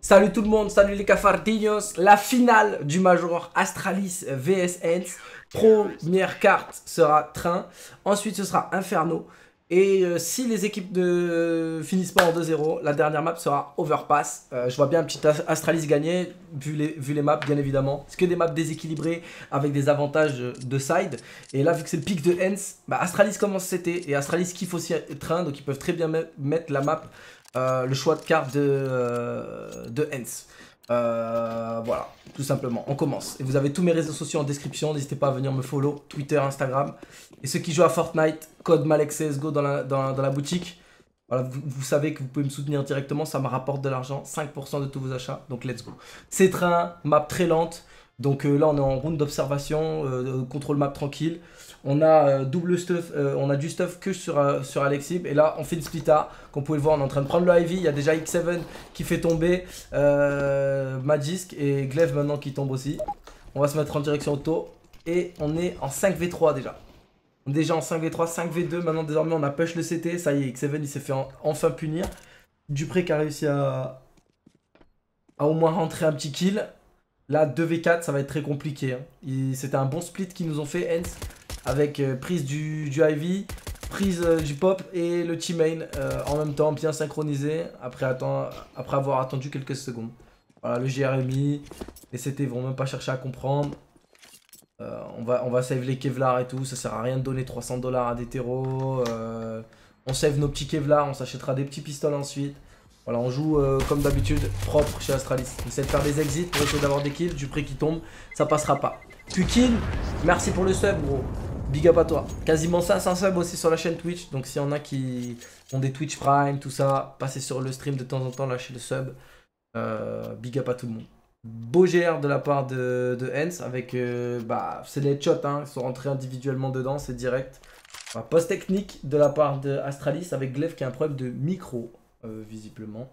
Salut tout le monde, salut les cafardinhos. La finale du Major Astralis vs Hens. Première carte sera Train. Ensuite ce sera Inferno. Et si les équipes ne finissent pas en 2-0, la dernière map sera Overpass. Je vois bien un petit Astralis gagner, vu les maps bien évidemment. C'est que des maps déséquilibrées avec des avantages de side. Et là vu que c'est le pic de Hens, bah, Astralis commence CT. Et Astralis kiffe aussi Train, donc ils peuvent très bien mettre la map. Le choix de carte de Hens. Voilà, tout simplement. On commence. Et vous avez tous mes réseaux sociaux en description. N'hésitez pas à venir me follow. Twitter, Instagram. Et ceux qui jouent à Fortnite, code MalexCSGO dans la boutique. Voilà, vous savez que vous pouvez me soutenir directement. Ça me rapporte de l'argent. 5% de tous vos achats. Donc let's go. C'est Train, map très lente. Donc là, on est en round d'observation. Contrôle map tranquille. On a double stuff, on a du stuff que sur Alexib. Et là, on fait une splitta. Comme vous pouvez le voir, on est en train de prendre le Ivy. Il y a déjà X7 qui fait tomber. Magisk et Glaive maintenant qui tombe aussi. On va se mettre en direction auto. Et on est en 5v3 déjà. On est déjà en 5v3, 5v2. Maintenant, désormais, on a push le CT. Ça y est, X7 il s'est fait enfin punir. Dupré qui a réussi à au moins rentrer un petit kill. Là, 2v4, ça va être très compliqué. Hein. C'était un bon split qu'ils nous ont fait, Hens. Avec prise du Ivy, prise du pop et le teammate en même temps, bien synchronisé, après avoir attendu quelques secondes. Voilà, le JRMI, les CT vont même pas chercher à comprendre. On va save les Kevlar et tout, ça sert à rien de donner 300 $ à des terreaux. On save nos petits Kevlar, on s'achètera des petits pistolets ensuite. Voilà, on joue comme d'habitude, propre chez Astralis. On essaie de faire des exits pour essayer d'avoir des kills, Dupré qui tombe, ça passera pas. Kill, merci pour le sub gros. Big up à toi. Quasiment 500 subs aussi sur la chaîne Twitch. Donc s'il y en a qui ont des Twitch Prime, tout ça, passez sur le stream de temps en temps, lâchez le sub. Big up à tout le monde. Beau GR de la part de Hens avec... bah, c'est des headshots, hein, ils sont rentrés individuellement dedans, c'est direct. Voilà, post technique de la part de Astralis avec Glaive qui a un problème de micro, visiblement.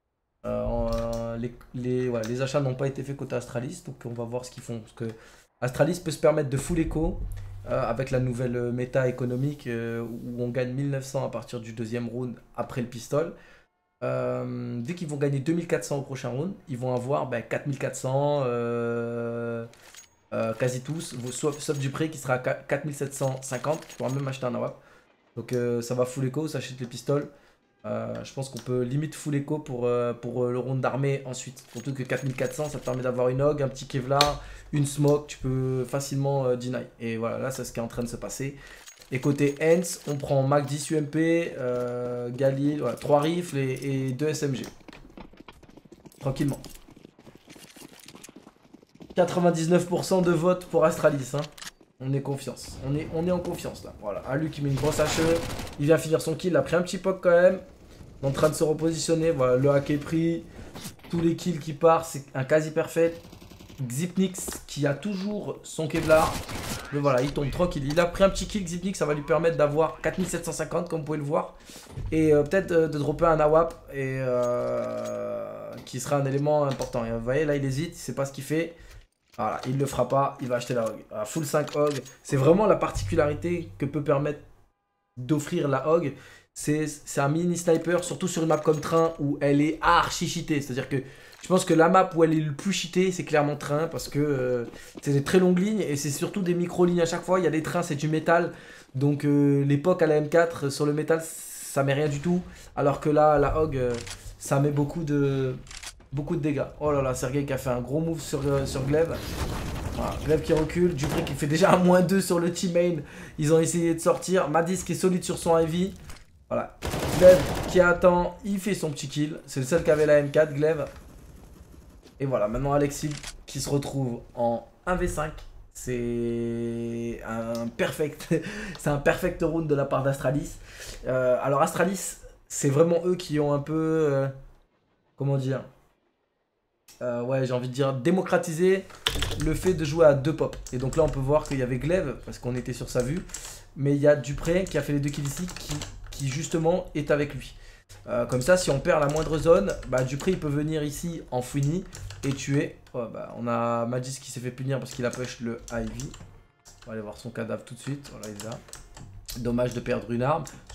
Les achats n'ont pas été faits côté Astralis, donc on va voir ce qu'ils font. Parce que Astralis peut se permettre de full echo. Avec la nouvelle méta économique où on gagne 1900 à partir du deuxième round après le pistol. Vu qu'ils vont gagner 2400 au prochain round, ils vont avoir 4400 quasi tous, sauf Dupré qui sera à 4750, qui pourra même acheter un AWP. Donc ça va full echo, ça achète les pistoles. Je pense qu'on peut limite full echo pour le round d'armée ensuite. Surtout que 4400 ça te permet d'avoir une hog, un petit Kevlar, une smoke, tu peux facilement deny. Et voilà, là c'est ce qui est en train de se passer. Et côté Hens, on prend Mac 10 UMP, Galil, voilà, 3 rifles et 2 SMG. Tranquillement. 99% de vote pour Astralis. Hein. On est confiance. On est en confiance là. Voilà. Alu qui met une grosse HE. Il vient finir son kill. Il a pris un petit poke quand même. En train de se repositionner. Voilà. Le hack est pris. Tous les kills qui partent. C'est un quasi parfait. Xipnix qui a toujours son Kevlar. Mais voilà, il tombe tranquille. Il a pris un petit kill Xipnix. Ça va lui permettre d'avoir 4750 comme vous pouvez le voir. Et peut-être de dropper un AWP. Et qui sera un élément important. Et vous voyez là il hésite. Il sait pas ce qu'il fait. Voilà, il ne le fera pas, il va acheter la hog. Voilà, full 5 hog. C'est vraiment la particularité que peut permettre d'offrir la hog. C'est un mini sniper, surtout sur une map comme Train où elle est archi cheatée. C'est-à-dire que je pense que la map où elle est le plus cheatée, c'est clairement Train parce que c'est des très longues lignes et c'est surtout des micro-lignes à chaque fois. Il y a des trains, c'est du métal. Donc l'époque à la M4 sur le métal, ça met rien du tout. Alors que là, la hog, ça met beaucoup de dégâts. Oh là là, Sergei qui a fait un gros move sur Glaive. Voilà, Glaive qui recule. Dupré qui fait déjà un -2 sur le team main. Ils ont essayé de sortir. Madis qui est solide sur son Ivy. Voilà. Glaive qui attend. Il fait son petit kill. C'est le seul qui avait la M4, Glaive. Et voilà, maintenant Alexib qui se retrouve en 1v5. C'est un perfect. C'est un perfect round de la part d'Astralis. Alors Astralis, c'est vraiment eux qui ont un peu... comment dire, ouais, j'ai envie de dire démocratiser le fait de jouer à 2 pop. Et donc là on peut voir qu'il y avait Glaive parce qu'on était sur sa vue. Mais il y a Dupré qui a fait les 2 kills ici qui justement est avec lui. Comme ça si on perd la moindre zone, bah, Dupré il peut venir ici en fouini et tuer. Oh, bah, on a Magis qui s'est fait punir parce qu'il a push le Ivy. On va aller voir son cadavre tout de suite. Voilà, il est là. Dommage de perdre une arme.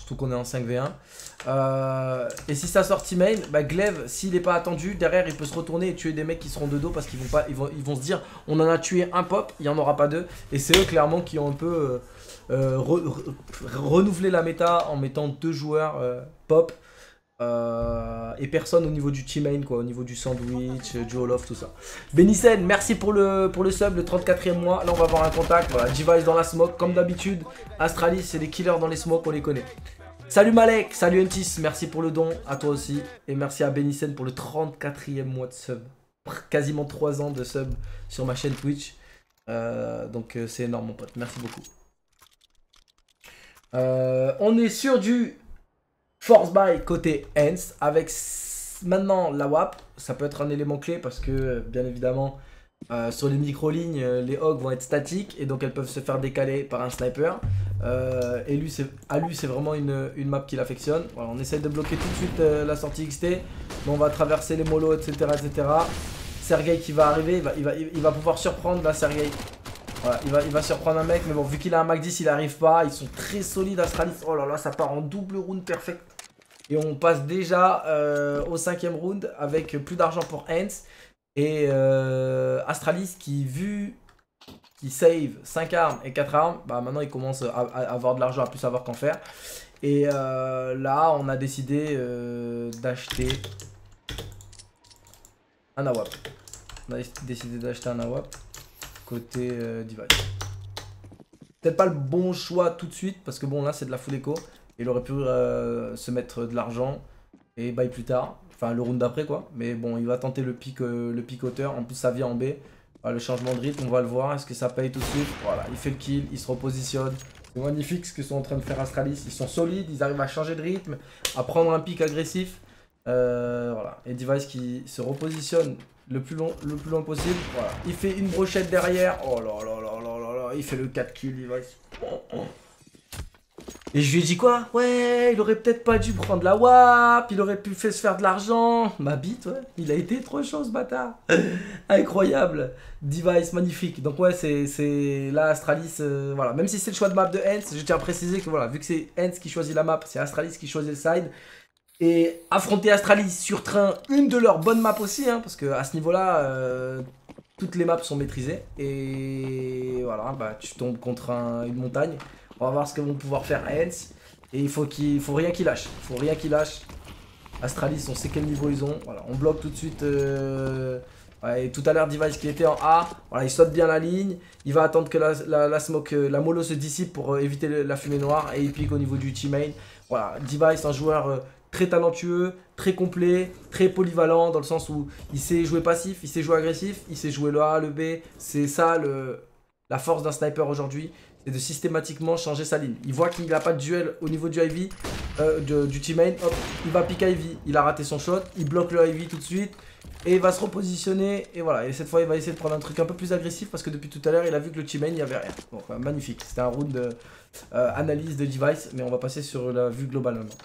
surtout qu'on est en 5v1. Et si ça sort main, bah Glaive, s'il n'est pas attendu, derrière il peut se retourner et tuer des mecs qui seront de dos parce qu'ils vont se dire on en a tué un pop, il n'y en aura pas deux. Et c'est eux clairement qui ont un peu renouvelé la méta en mettant 2 joueurs pop. Et personne au niveau du team main, quoi, au niveau du sandwich, du all-off, tout ça. Benisen, merci pour le sub, le 34e mois. Là on va avoir un contact, voilà, Device dans la smoke comme d'habitude. Astralis, c'est des killers dans les smokes, on les connaît. Salut Malek, salut Mtis, merci pour le don, à toi aussi. Et merci à Benisen pour le 34e mois de sub. Quasiment 3 ans de sub sur ma chaîne Twitch. Donc c'est énorme mon pote, merci beaucoup. On est sur du Force Buy côté Hens avec maintenant la WAP. Ça peut être un élément clé parce que bien évidemment sur les micro-lignes les hogs vont être statiques et donc elles peuvent se faire décaler par un sniper. Et lui c'est vraiment une map qu'il affectionne. Voilà, on essaie de bloquer tout de suite la sortie XT. Mais on va traverser les molos etc. Sergei qui va arriver, il va pouvoir surprendre là Sergei. Voilà, il va surprendre un mec, mais bon, vu qu'il a un Mac 10, il arrive pas. Ils sont très solides, Astralis. Oh là là, ça part en double round perfect. Et on passe déjà au 5e round avec plus d'argent pour Hens. Et Astralis qui, vu qu'il save 5 armes et 4 armes, bah maintenant il commence à avoir de l'argent, à plus savoir qu'en faire. Et là, on a décidé d'acheter un AWAP. On a décidé d'acheter un AWAP. Côté Device. Peut-être pas le bon choix tout de suite parce que bon là c'est de la full écho. Il aurait pu se mettre de l'argent et buy plus tard. Enfin le round d'après quoi. Mais bon il va tenter le pic hauteur. En plus ça vient en B. Voilà, le changement de rythme on va le voir. Est-ce que ça paye tout de suite? Voilà il fait le kill. Il se repositionne. C'est magnifique ce que sont en train de faire Astralis. Ils sont solides. Ils arrivent à changer de rythme. À prendre un pic agressif. Voilà. Et Device qui se repositionne le plus long possible. Voilà. Il fait une brochette derrière. Oh là là là là là là. Il fait le 4 kills, Device. Et je lui ai dit quoi? Ouais, il aurait peut-être pas dû prendre la WAP. Il aurait pu se faire de l'argent. Ma bite, ouais. Il a été trop chaud, ce bâtard. Incroyable. Device, magnifique. Donc ouais, c'est là, Astralis. Voilà. Même si c'est le choix de map de Hens, je tiens à préciser que voilà, vu que c'est Hens qui choisit la map, c'est Astralis qui choisit le side. Et affronter Astralis sur train, une de leurs bonnes maps aussi, hein, parce que à ce niveau-là, toutes les maps sont maîtrisées. Et voilà, bah, tu tombes contre une montagne. On va voir ce que vont pouvoir faire Hens. Et il faut rien qu'il lâche. Il faut rien qu'il lâche. Astralis, on sait quel niveau ils ont. Voilà, on bloque tout de suite. Ouais, et tout à l'heure, Device qui était en A. Voilà, il saute bien la ligne. Il va attendre que la smoke, la mollo se dissipe pour éviter la fumée noire. Et il pique au niveau du teammate. Voilà, Device, un joueur très talentueux, très complet, très polyvalent dans le sens où il sait jouer passif, il sait jouer agressif, il sait jouer le A, le B. C'est ça la force d'un sniper aujourd'hui, c'est de systématiquement changer sa ligne. Il voit qu'il n'a pas de duel au niveau du Ivy, du teammate, hop, il va piquer Ivy, il a raté son shot, il bloque le Ivy tout de suite et il va se repositionner et voilà. Et cette fois il va essayer de prendre un truc un peu plus agressif parce que depuis tout à l'heure il a vu que le teammate il n'y avait rien. Donc magnifique, c'était un round de analyse de Device, mais on va passer sur la vue globale maintenant.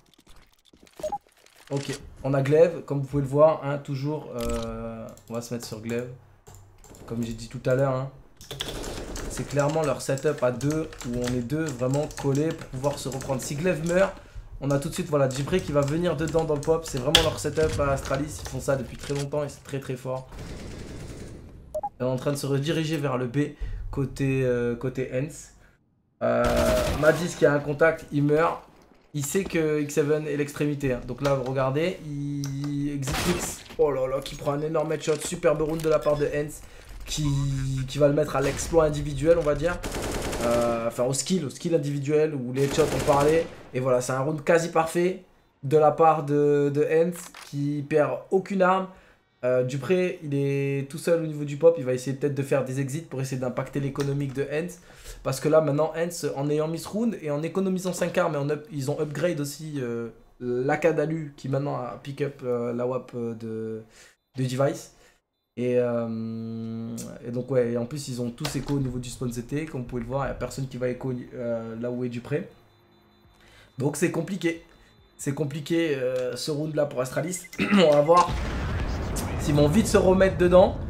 Ok, on a Glaive, comme vous pouvez le voir, hein, toujours, on va se mettre sur Glaive, comme j'ai dit tout à l'heure, hein, c'est clairement leur setup à deux, où on est deux vraiment collés pour pouvoir se reprendre. Si Glaive meurt, on a tout de suite, voilà, Jibré qui va venir dedans dans le pop, c'est vraiment leur setup à Astralis, ils font ça depuis très longtemps et c'est très très fort. On est en train de se rediriger vers le B, côté Hens. Madis qui a un contact, il meurt. Il sait que X7 est l'extrémité. Hein. Donc là, regardez, il exécute. Oh là là, qui prend un énorme headshot. Superbe round de la part de Hens. Qui va le mettre à l'exploit individuel, on va dire. Enfin, au skill individuel où les headshots ont parlé. Et voilà, c'est un round quasi parfait de la part de Hens qui perd aucune arme. Dupré, il est tout seul au niveau du pop. Il va essayer peut-être de faire des exits pour essayer d'impacter l'économique de Hens. Parce que là, maintenant, Hens, en ayant mis ce round et en économisant 5 armes, ils ont upgrade aussi l'Akadalu qui maintenant a pick up la WAP de Device. Et donc, ouais, et en plus, ils ont tous écho au niveau du spawn CT. Comme vous pouvez le voir, il n'y a personne qui va écho là où est Dupré. Donc, c'est compliqué. C'est compliqué ce round là pour Astralis. On va voir s'ils vont vite se remettre dedans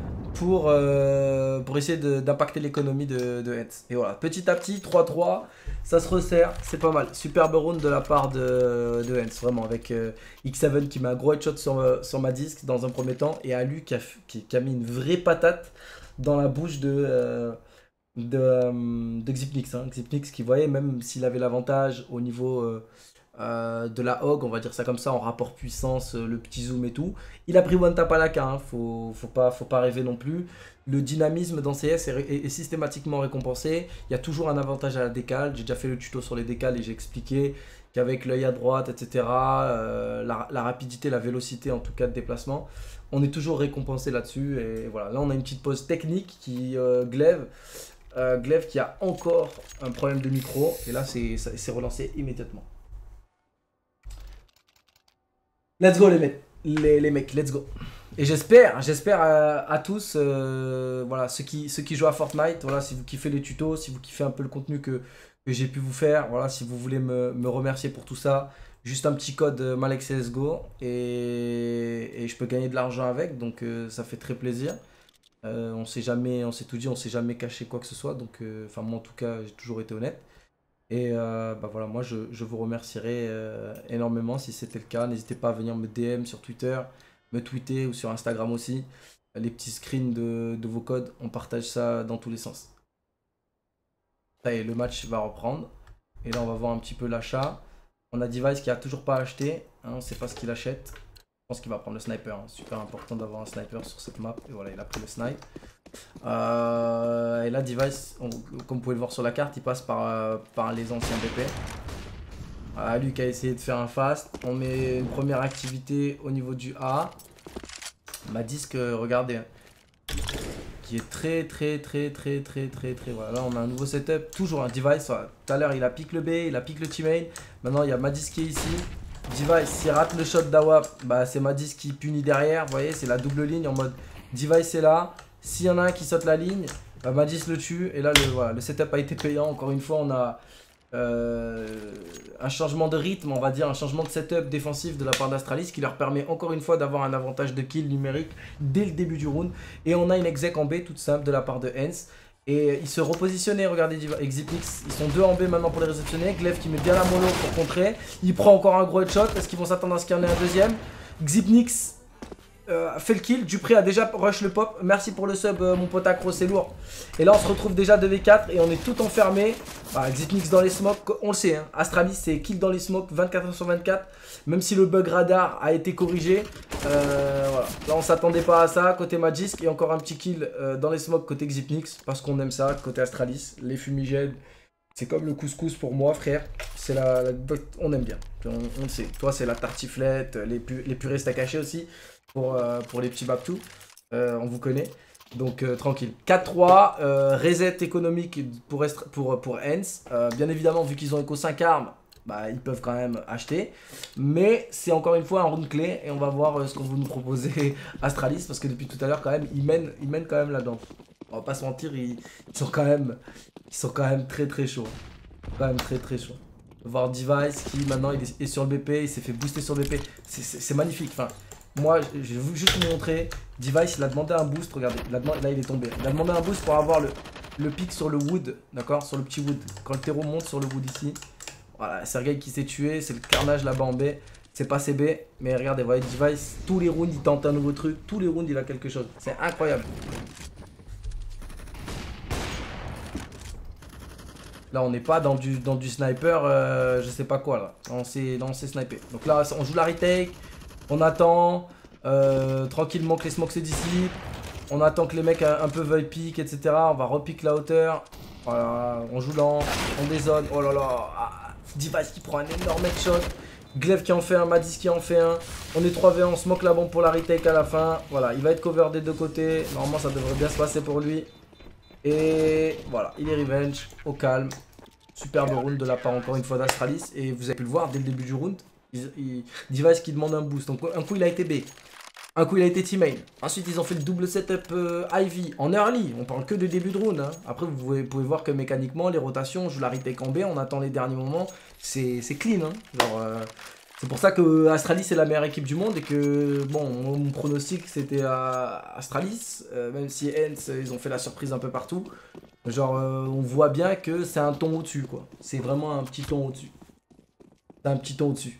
pour essayer d'impacter l'économie de Hens. Et voilà, petit à petit, 3-3, ça se resserre, c'est pas mal. Superbe round de la part de Hens, vraiment, avec X7 qui met un gros headshot sur ma disque dans un premier temps, et Alu qui a mis une vraie patate dans la bouche de Xypnix. Hein. Xypnix qui voyait, même s'il avait l'avantage au niveau de la hog, on va dire ça comme ça, en rapport puissance, le petit zoom et tout, il a pris one tap à la K, hein. Faut pas rêver non plus. Le dynamisme dans CS est systématiquement récompensé, il y a toujours un avantage à la décale, j'ai déjà fait le tuto sur les décales et j'ai expliqué qu'avec l'œil à droite, etc., la rapidité, la vélocité en tout cas de déplacement, on est toujours récompensé là-dessus. Et voilà, là on a une petite pause technique qui glaive. Glaive qui a encore un problème de micro, et là c'est relancé immédiatement. Let's go les mecs, let's go. Et j'espère à tous, voilà, ceux qui jouent à Fortnite, voilà, si vous kiffez les tutos, si vous kiffez un peu le contenu que j'ai pu vous faire, voilà, si vous voulez me remercier pour tout ça, juste un petit code MalexCSGO et je peux gagner de l'argent avec, donc ça fait très plaisir. On s'est tout dit, on s'est jamais caché quoi que ce soit, donc enfin moi en tout cas j'ai toujours été honnête. Et bah voilà, moi je vous remercierai énormément si c'était le cas. N'hésitez pas à venir me DM sur Twitter, me tweeter ou sur Instagram aussi. Les petits screens de vos codes, on partage ça dans tous les sens. Ça y est, le match va reprendre. Et là on va voir un petit peu l'achat. On a Device qui a toujours pas acheté, hein, on ne sait pas ce qu'il achète. Je pense qu'il va prendre le sniper, hein. Super important d'avoir un sniper sur cette map. Et voilà, il a pris le snipe. Et là, Device, comme vous pouvez le voir sur la carte, il passe par les anciens BP. Lui qui a essayé de faire un fast. On met une première activité au niveau du A. Ma disque, regardez, hein, qui est très voilà. Là on a un nouveau setup, toujours un Device. Tout à l'heure il a piqué le B, il a piqué le teammate. Maintenant il y a Madis qui est ici. Device, s'il rate le shot d'Awap, bah c'est Madis qui punit derrière. Vous voyez, c'est la double ligne en mode Device est là. S'il y en a un qui saute la ligne, bah Madis le tue. Et là voilà, le setup a été payant. Encore une fois, on a un changement de rythme, on va dire, un changement de setup défensif de la part d'Astralis qui leur permet encore une fois d'avoir un avantage de kill numérique dès le début du round. Et on a une exec en B toute simple de la part de Hens. Et ils se repositionnaient, regardez Xypnix, ils sont 2 en B maintenant pour les réceptionner. Glaive qui met bien la mono pour contrer. Il prend encore un gros headshot, est-ce qu'ils vont s'attendre à ce qu'il y en ait un deuxième? Xypnix fait le kill, Dupré a déjà rush le pop. Merci pour le sub mon pote accro, c'est lourd. Et là on se retrouve déjà 2v4 et on est tout enfermé. Xypnix dans les smokes, on le sait, hein. Astralis c'est kill dans les smokes 24h/24. Même si le bug radar a été corrigé, voilà. Là on s'attendait pas à ça côté Magisk. Et encore un petit kill dans les smokes côté Xypnix, parce qu'on aime ça côté Astralis. Les fumigènes, c'est comme le couscous pour moi frère. C'est on aime bien, on le sait. Toi c'est la tartiflette, les purées steak haché aussi. Pour les petits Baptou, on vous connaît, donc tranquille. 4-3, reset économique pour Hens. Bien évidemment, vu qu'ils ont éco 5 armes, bah, ils peuvent quand même acheter. Mais c'est encore une fois un round clé et on va voir ce qu'on va nous proposer Astralis, parce que depuis tout à l'heure, quand même, ils mènent quand même là-dedans. On va pas se mentir, ils sont quand même très chauds. Quand même très chauds. Voir Device qui maintenant il est sur le BP, il s'est fait booster sur le BP. C'est magnifique. Enfin, moi, je vais juste vous montrer. Device, il a demandé un boost. Regardez, là, il est tombé. Il a demandé un boost pour avoir le pic sur le wood. D'accord, sur le petit wood. Quand le terreau monte sur le wood ici. Voilà, Sergei qui s'est tué. C'est le carnage là-bas en B. C'est pas CB. Mais regardez, vous voyez, Device, tous les rounds, il tente un nouveau truc. Tous les rounds, il a quelque chose. C'est incroyable. Là, on n'est pas dans du sniper, je sais pas quoi là. On s'est snipé. Donc là, on joue la retake. On attend tranquillement que les smokes se dissipent. On attend que les mecs un peu veuillent pique, etc. On va repique la hauteur. Voilà, on joue lent, on dézone. Oh là là, Device qui prend un énorme headshot. Glaive qui en fait un, Madis qui en fait un. On est 3v1, on smoke la bombe pour la retake à la fin. Voilà, il va être cover des deux côtés. Normalement, ça devrait bien se passer pour lui. Et voilà, il est revenge, au calme. Superbe round de la part encore une fois d'Astralis. Et vous avez pu le voir dès le début du round. Device qui demande un boost. Donc un coup il a été B, un coup il a été teammate. Ensuite ils ont fait le double setup Ivy en early. On parle que de début de round, hein. Après vous pouvez voir que mécaniquement les rotations, on joue la retake en B, on attend les derniers moments. C'est clean, hein. Genre C'est pour ça que Astralis est la meilleure équipe du monde et que, bon, mon pronostic c'était Astralis, même si Hens, ils ont fait la surprise un peu partout. Genre, on voit bien que c'est un ton au-dessus, quoi. C'est vraiment un petit ton au-dessus. C'est un petit ton au-dessus.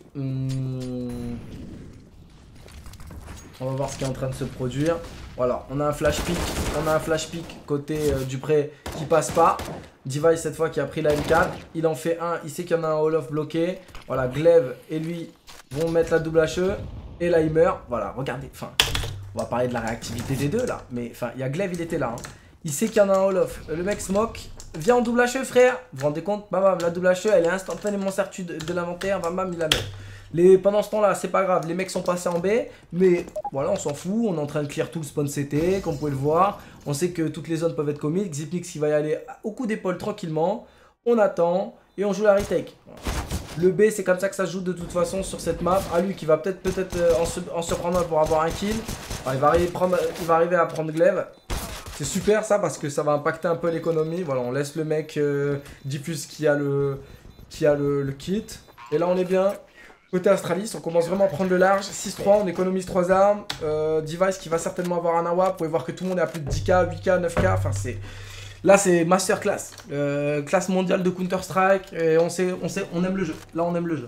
On va voir ce qui est en train de se produire. Voilà, on a un flash pick. On a un flash pick côté Dupré qui passe pas. Device cette fois qui a pris la M4. Il en fait un. Il sait qu'il y en a un Olof bloqué. Voilà, Glaive et lui vont mettre la double HE. Et là il meurt. Voilà, regardez. Enfin, on va parler de la réactivité des deux là. Mais enfin, il y a Glaive, il était là. Hein. Il sait qu'il y en a un Olof. Le mec smoke. Viens en double HE frère. Vous vous rendez compte? Bam, la double HE elle est instantanément sortie de l'inventaire. Bam, il la met. Pendant ce temps-là, c'est pas grave, les mecs sont passés en B, mais voilà, on s'en fout, on est en train de clear tout le spawn CT, comme vous pouvez le voir. On sait que toutes les zones peuvent être commises, Xipnix qui va y aller au coup d'épaule tranquillement, on attend et on joue la retake. Le B, c'est comme ça que ça se joue de toute façon sur cette map. À lui qui va peut-être en surprendre un pour avoir un kill. Alors, il va arriver à prendre Glaive. C'est super ça parce que ça va impacter un peu l'économie. Voilà, on laisse le mec diffuse qui a le kit. Et là, on est bien. Côté Astralis, on commence vraiment à prendre le large. 6-3, on économise 3 armes. Device qui va certainement avoir un AWA. Vous pouvez voir que tout le monde est à plus de 10k, 8k, 9k. Enfin, c'est... Là, c'est masterclass. Classe mondiale de Counter-Strike. Et on aime le jeu. Là, on aime le jeu.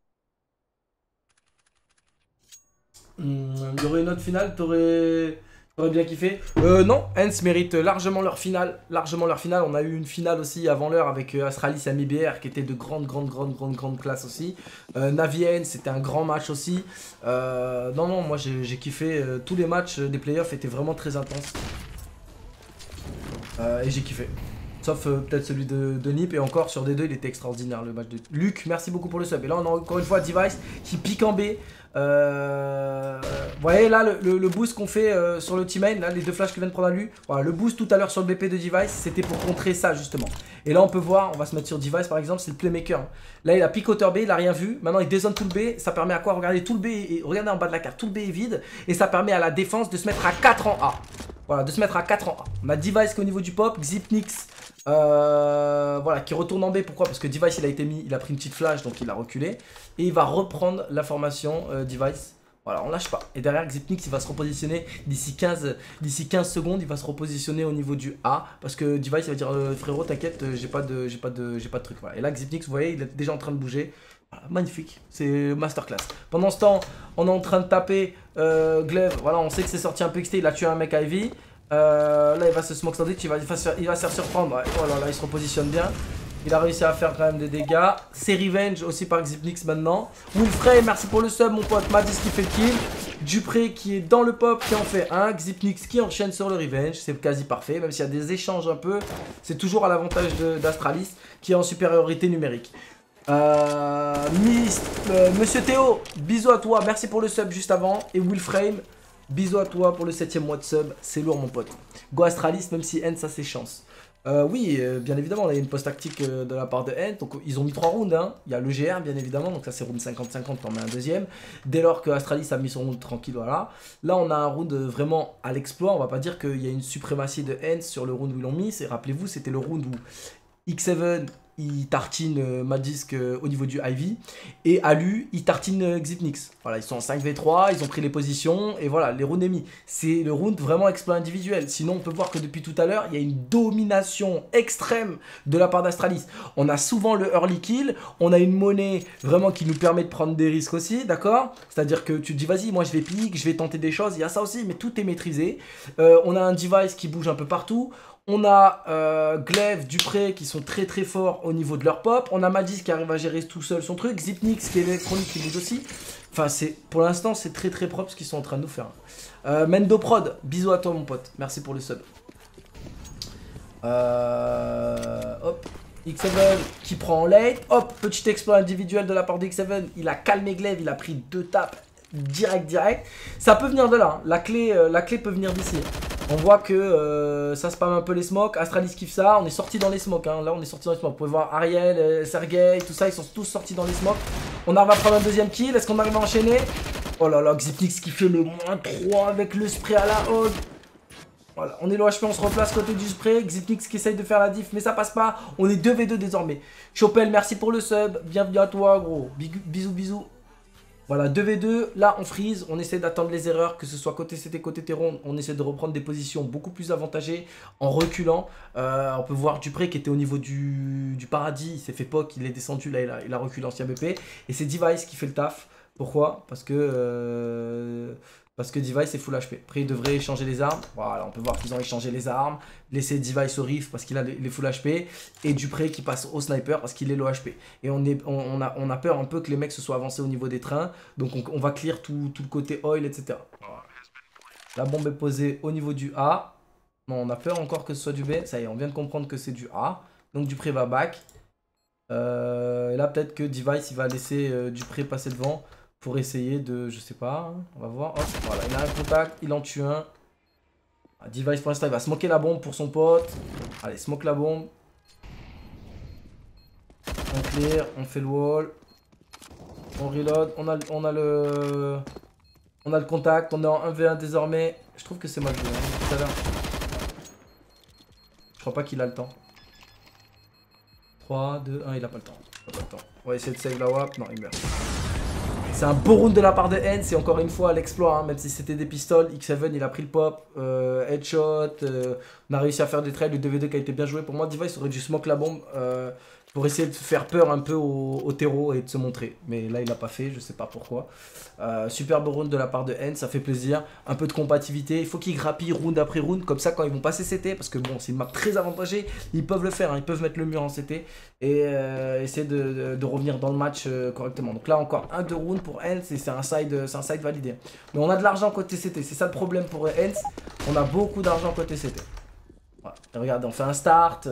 Il y aurait une autre finale, t'aurais bien kiffé. Non, Hens mérite largement leur finale. On a eu une finale aussi avant l'heure avec Astralis et MIBR qui était de grande classe aussi. Navi Hens, c'était un grand match aussi. Non, moi j'ai kiffé. Tous les matchs des playoffs étaient vraiment très intenses. Et j'ai kiffé. Sauf peut-être celui de Nip. Et encore sur D2 il était extraordinaire le match de Luc. Merci beaucoup pour le sub. Et là on a encore une fois Device qui pique en B. Vous voyez là le boost qu'on fait sur le teammate, là les deux flashs que vient de prendre à lui. Voilà, le boost tout à l'heure sur le BP de Device, c'était pour contrer ça justement. Et là on peut voir, on va se mettre sur Device par exemple, c'est le playmaker. Là il a picoteur B, il a rien vu. Maintenant il dézone tout le B, ça permet à quoi? Regardez tout le B, regardez en bas de la carte, tout le B est vide. Et ça permet à la défense de se mettre à 4 en A. Voilà, de se mettre à 4 en A. On a Device qui est au niveau du pop, Xipnix. Voilà, qui retourne en B. Pourquoi? Parce que Device il a pris une petite flash, donc il a reculé. Et il va reprendre la formation Device. Voilà, on lâche pas. Et derrière Xipnix il va se repositionner d'ici 15 secondes. Il va se repositionner au niveau du A. Parce que Device il va dire frérot t'inquiète, j'ai pas de truc. Voilà. Et là Xipnix vous voyez il est déjà en train de bouger. Voilà, magnifique, c'est masterclass. Pendant ce temps on est en train de taper Glaive. Voilà, on sait que c'est sorti un peu XT. Il a tué un mec Ivy. Là il va se smoke sandwich, il va se faire surprendre. Ouais. Oh là là, il se repositionne bien. Il a réussi à faire quand même des dégâts. C'est revenge aussi par Xipnix maintenant. Wilfrey, merci pour le sub mon pote. Madis qui fait le kill. Dupré qui est dans le pop qui en fait un. Xipnix qui enchaîne sur le revenge. C'est quasi parfait. Même s'il y a des échanges un peu. C'est toujours à l'avantage d'Astralis qui est en supériorité numérique. Monsieur Théo, bisous à toi. Merci pour le sub juste avant. Et Willframe, bisous à toi pour le 7ème mois de sub. C'est lourd mon pote. Go Astralis, même si N ça c'est chance. Oui, bien évidemment, il y a une post tactique de la part de N. Donc ils ont mis 3 rounds. Hein. Il y a le GR bien évidemment. Donc ça c'est round 50-50, on met un deuxième. Dès lors que Astralis a mis son round tranquille, voilà. Là on a un round vraiment à l'exploit. On va pas dire qu'il y a une suprématie de N sur le round où ils l'ont mis. Rappelez-vous, c'était le round où X7 il tartine Magisk au niveau du Ivy et Alu il tartine Xipnix. Voilà, ils sont en 5v3, ils ont pris les positions et voilà, les rounds est mis. C'est le round vraiment exploit individuel. Sinon, on peut voir que depuis tout à l'heure, il y a une domination extrême de la part d'Astralis. On a souvent le early kill, on a une monnaie vraiment qui nous permet de prendre des risques aussi, d'accord? C'est-à-dire que tu te dis, vas-y, moi je vais pique, je vais tenter des choses, il y a ça aussi, mais tout est maîtrisé. On a un device qui bouge un peu partout. On a Glaive, Dupré qui sont très très forts au niveau de leur pop. On a Madis qui arrive à gérer tout seul son truc. Xipnix qui est électronique qui bouge aussi. Enfin, pour l'instant, c'est très très propre ce qu'ils sont en train de nous faire. Mendo Prod, bisous à toi mon pote. Merci pour le sub. Hop. X7 qui prend en late. Hop, petit exploit individuel de la part de X7. Il a calmé Glaive, il a pris 2 tapes direct. Ça peut venir de là. Hein. La clé peut venir d'ici. On voit que ça spam un peu les smokes. Astralis kiffe ça. On est sorti dans les smokes. Hein. Là, on est sorti dans les smokes. Vous pouvez voir Ariel, Sergei, tout ça. Ils sont tous sortis dans les smokes. On arrive à prendre un deuxième kill. Est-ce qu'on arrive à enchaîner? Oh là là, Xipnix qui fait le -3 avec le spray à la hog. Voilà, on est le HP, on se replace côté du spray. Xipnix qui essaye de faire la diff, mais ça passe pas. On est 2v2 désormais. Chopel, merci pour le sub. Bienvenue à toi, gros. Bisous. Voilà, 2v2, là on freeze, on essaie d'attendre les erreurs, que ce soit côté CT, côté terreau, on essaie de reprendre des positions beaucoup plus avantagées en reculant. On peut voir Dupré qui était au niveau du paradis, il s'est fait poke, il est descendu, là il a reculé ancien BP. Et c'est Device qui fait le taf. Pourquoi? Parce que Device est full HP. Après, il devrait échanger les armes. Voilà, on peut voir qu'ils ont échangé les armes. Laisser Device au riff parce qu'il a les full HP. Et Dupré qui passe au sniper parce qu'il est low HP. Et on a peur un peu que les mecs se soient avancés au niveau des trains. Donc on va clear tout le côté oil, etc. Voilà. La bombe est posée au niveau du A. Non, on a peur encore que ce soit du B. Ça y est, on vient de comprendre que c'est du A. Donc Dupré va back. Et là, peut-être que Device, il va laisser Dupré passer devant. Pour essayer de, je sais pas, on va voir. Hop, voilà, il a un contact, il en tue un. Device pour l'instant, il va smoker la bombe pour son pote. Allez, smoke la bombe. On clear, on fait le wall. On reload, on a le contact, on est en 1v1 désormais. Je trouve que c'est mal joué, hein, tout à l'heure. Je crois pas qu'il a le temps. 3, 2, 1, il a pas le temps. On va essayer de save la WAP. Non, il meurt. C'est un beau round de la part de Hens, c'est encore une fois l'exploit, hein, même si c'était des pistoles. X7 il a pris le pop, headshot, on a réussi à faire des trades, le 2v2 qui a été bien joué. Pour moi, Device aurait dû smoke la bombe pour essayer de faire peur un peu au terreau et de se montrer. Mais là, il l'a pas fait, je sais pas pourquoi. Super beau round de la part de Hens, ça fait plaisir. Un peu de combativité, il faut qu'ils grappillent round après round, comme ça quand ils vont passer CT, parce que bon, c'est une map très avantagée, ils peuvent le faire, hein, ils peuvent mettre le mur en CT et essayer de revenir dans le match correctement. Donc là, encore 1-2 rounds pour Hens et c'est un side validé. Mais on a de l'argent côté CT, c'est ça le problème pour Hens, on a beaucoup d'argent côté CT. Voilà. Regardez, on fait un start,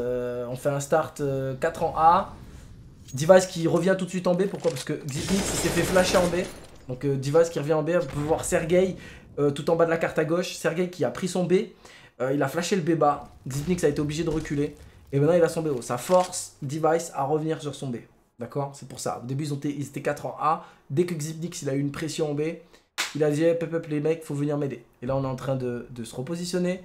4 en A. Device qui revient tout de suite en B, pourquoi? Parce que Xipnix s'est fait flasher en B. Donc Device qui revient en B, on peut voir Sergei tout en bas de la carte à gauche. Sergei qui a pris son B, il a flashé le B bas. Xipnix a été obligé de reculer. Et maintenant il a son B haut. Ça force Device à revenir sur son B. D'accord? C'est pour ça. Au début ils étaient 4 en A. Dès que Xipnix il a eu une pression en B, il a dit hey, pep les mecs, faut venir m'aider. Et là on est en train de se repositionner.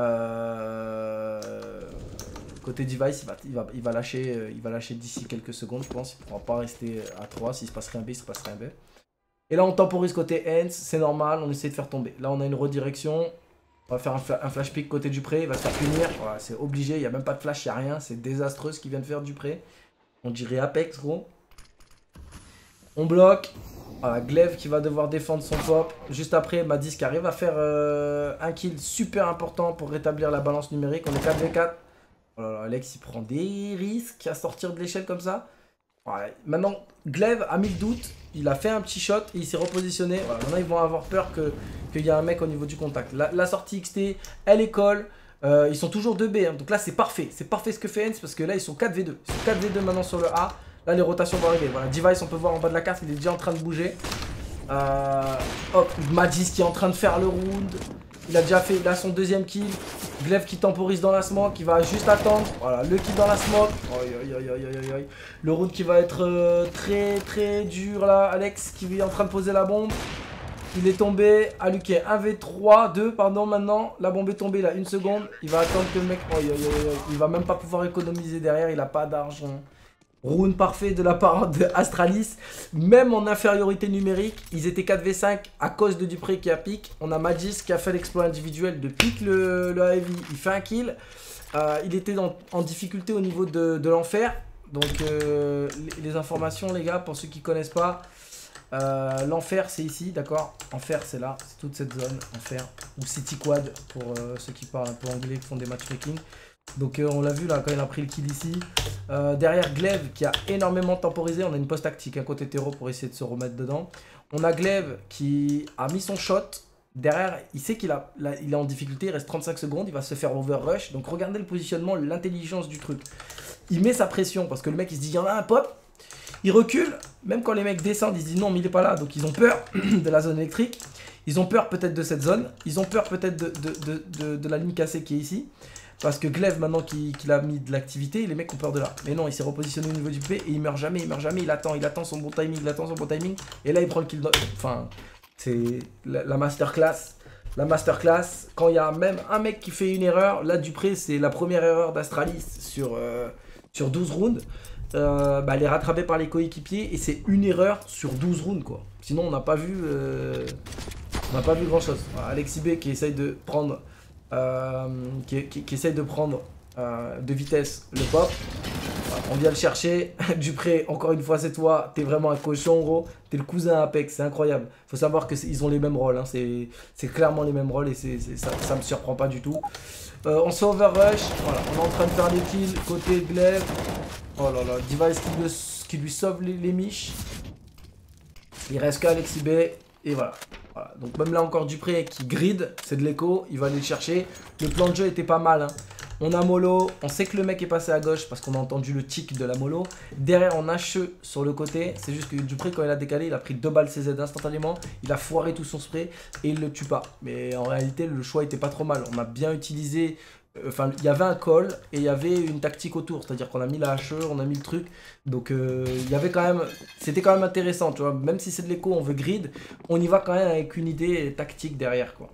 Côté Device, il va lâcher d'ici quelques secondes, je pense. Il ne pourra pas rester à 3. S'il se passerait un B, il se passerait un B. Et là, on temporise côté Hens, c'est normal, on essaie de faire tomber. Là, on a une redirection. On va faire un flash pick côté Dupré, il va se faire punir. Voilà, c'est obligé, il n'y a même pas de flash, il n'y a rien. C'est désastreux ce qu'il vient de faire Dupré. On dirait Apex, gros. On bloque. Voilà, Glaive qui va devoir défendre son pop. Juste après, Madis qui arrive à faire un kill super important pour rétablir la balance numérique. On est 4v4. Oh là là, Alex il prend des risques à sortir de l'échelle comme ça. Ouais. Maintenant, Glaive a mis le doute. Il a fait un petit shot et il s'est repositionné. Voilà, maintenant, ils vont avoir peur qu'il y a un mec au niveau du contact. La sortie XT, elle est colle. Ils sont toujours 2B. Hein. Donc là, c'est parfait. C'est parfait ce que fait Hens parce que là, ils sont 4v2. Ils sont 4v2 maintenant sur le A. Là, les rotations vont arriver. Voilà, Device, on peut voir en bas de la carte, il est déjà en train de bouger. Hop, Magis qui est en train de faire le round. Il a son deuxième kill. Glaive qui temporise dans la smoke. Il va juste attendre. Voilà, le kill dans la smoke. Le round qui va être très très dur là. Alex qui est en train de poser la bombe. Il est tombé. Aluquet 1v3, 2 pardon maintenant. La bombe est tombée là, 1 seconde. Il va attendre que le mec... Il va même pas pouvoir économiser derrière. Il a pas d'argent. Round parfait de la part de Astralis. Même en infériorité numérique, ils étaient 4v5 à cause de Dupré qui a pick. On a Magis qui a fait l'exploit individuel de pick le heavy. Il fait un kill. Il était en difficulté au niveau de l'enfer. Donc les informations les gars, pour ceux qui ne connaissent pas. L'enfer c'est ici, d'accord? Enfer c'est là, c'est toute cette zone, enfer. Ou City Quad pour ceux qui parlent un peu anglais, qui font des matchmaking. Donc on l'a vu là quand il a pris le kill ici. Derrière Glaive qui a énormément temporisé. On a une post tactique, un côté terreau pour essayer de se remettre dedans. On a Glaive qui a mis son shot. Derrière, il sait qu'il est en difficulté, il reste 35 secondes, il va se faire overrush. Donc regardez le positionnement, l'intelligence du truc. Il met sa pression parce que le mec il se dit il y en a un pop. Il recule, même quand les mecs descendent, ils se disent non mais il est pas là. Donc ils ont peur de la zone électrique. Ils ont peur peut-être de cette zone. Ils ont peur peut-être de la ligne cassée qui est ici. Parce que Glaive, maintenant qu'il a mis de l'activité, les mecs ont peur de là. Mais non, il s'est repositionné au niveau du P et il meurt jamais, il attend son bon timing, Et là, il prend le kill. Enfin, c'est la masterclass. La masterclass, quand il y a même un mec qui fait une erreur, là, Dupré, c'est la première erreur d'Astralis sur 12 rounds. bah, elle est rattrapée par les coéquipiers et c'est une erreur sur 12 rounds quoi. Sinon on n'a pas vu grand chose. Voilà, Alexis B qui essaye de prendre qui essaye de prendre de vitesse le pop. Voilà, on vient le chercher. Dupré, encore une fois c'est toi, t'es vraiment un cochon gros, t'es le cousin Apex, c'est incroyable. Faut savoir qu'ils ont les mêmes rôles, hein. C'est clairement les mêmes rôles et ça me surprend pas du tout. On se fait overrush, voilà, on est en train de faire des kills côté Glaive. Oh là là, Device qui lui sauve les miches. Il reste qu'Alexis B et voilà. Voilà. Donc même là encore Dupré qui grid, c'est de l'écho, il va aller le chercher. Le plan de jeu était pas mal, hein. On a mollo, on sait que le mec est passé à gauche parce qu'on a entendu le tic de la mollo. Derrière on a HE sur le côté, c'est juste que Dupré quand il a décalé, il a pris 2 balles CZ instantanément. Il a foiré tout son spray et il le tue pas. Mais en réalité le choix était pas trop mal, on a bien utilisé... Enfin, il y avait un call et il y avait une tactique autour, c'est-à-dire qu'on a mis la HE, on a mis le truc, donc il y avait quand même, c'était quand même intéressant, tu vois, même si c'est de l'écho, on veut grid, on y va quand même avec une idée tactique derrière, quoi.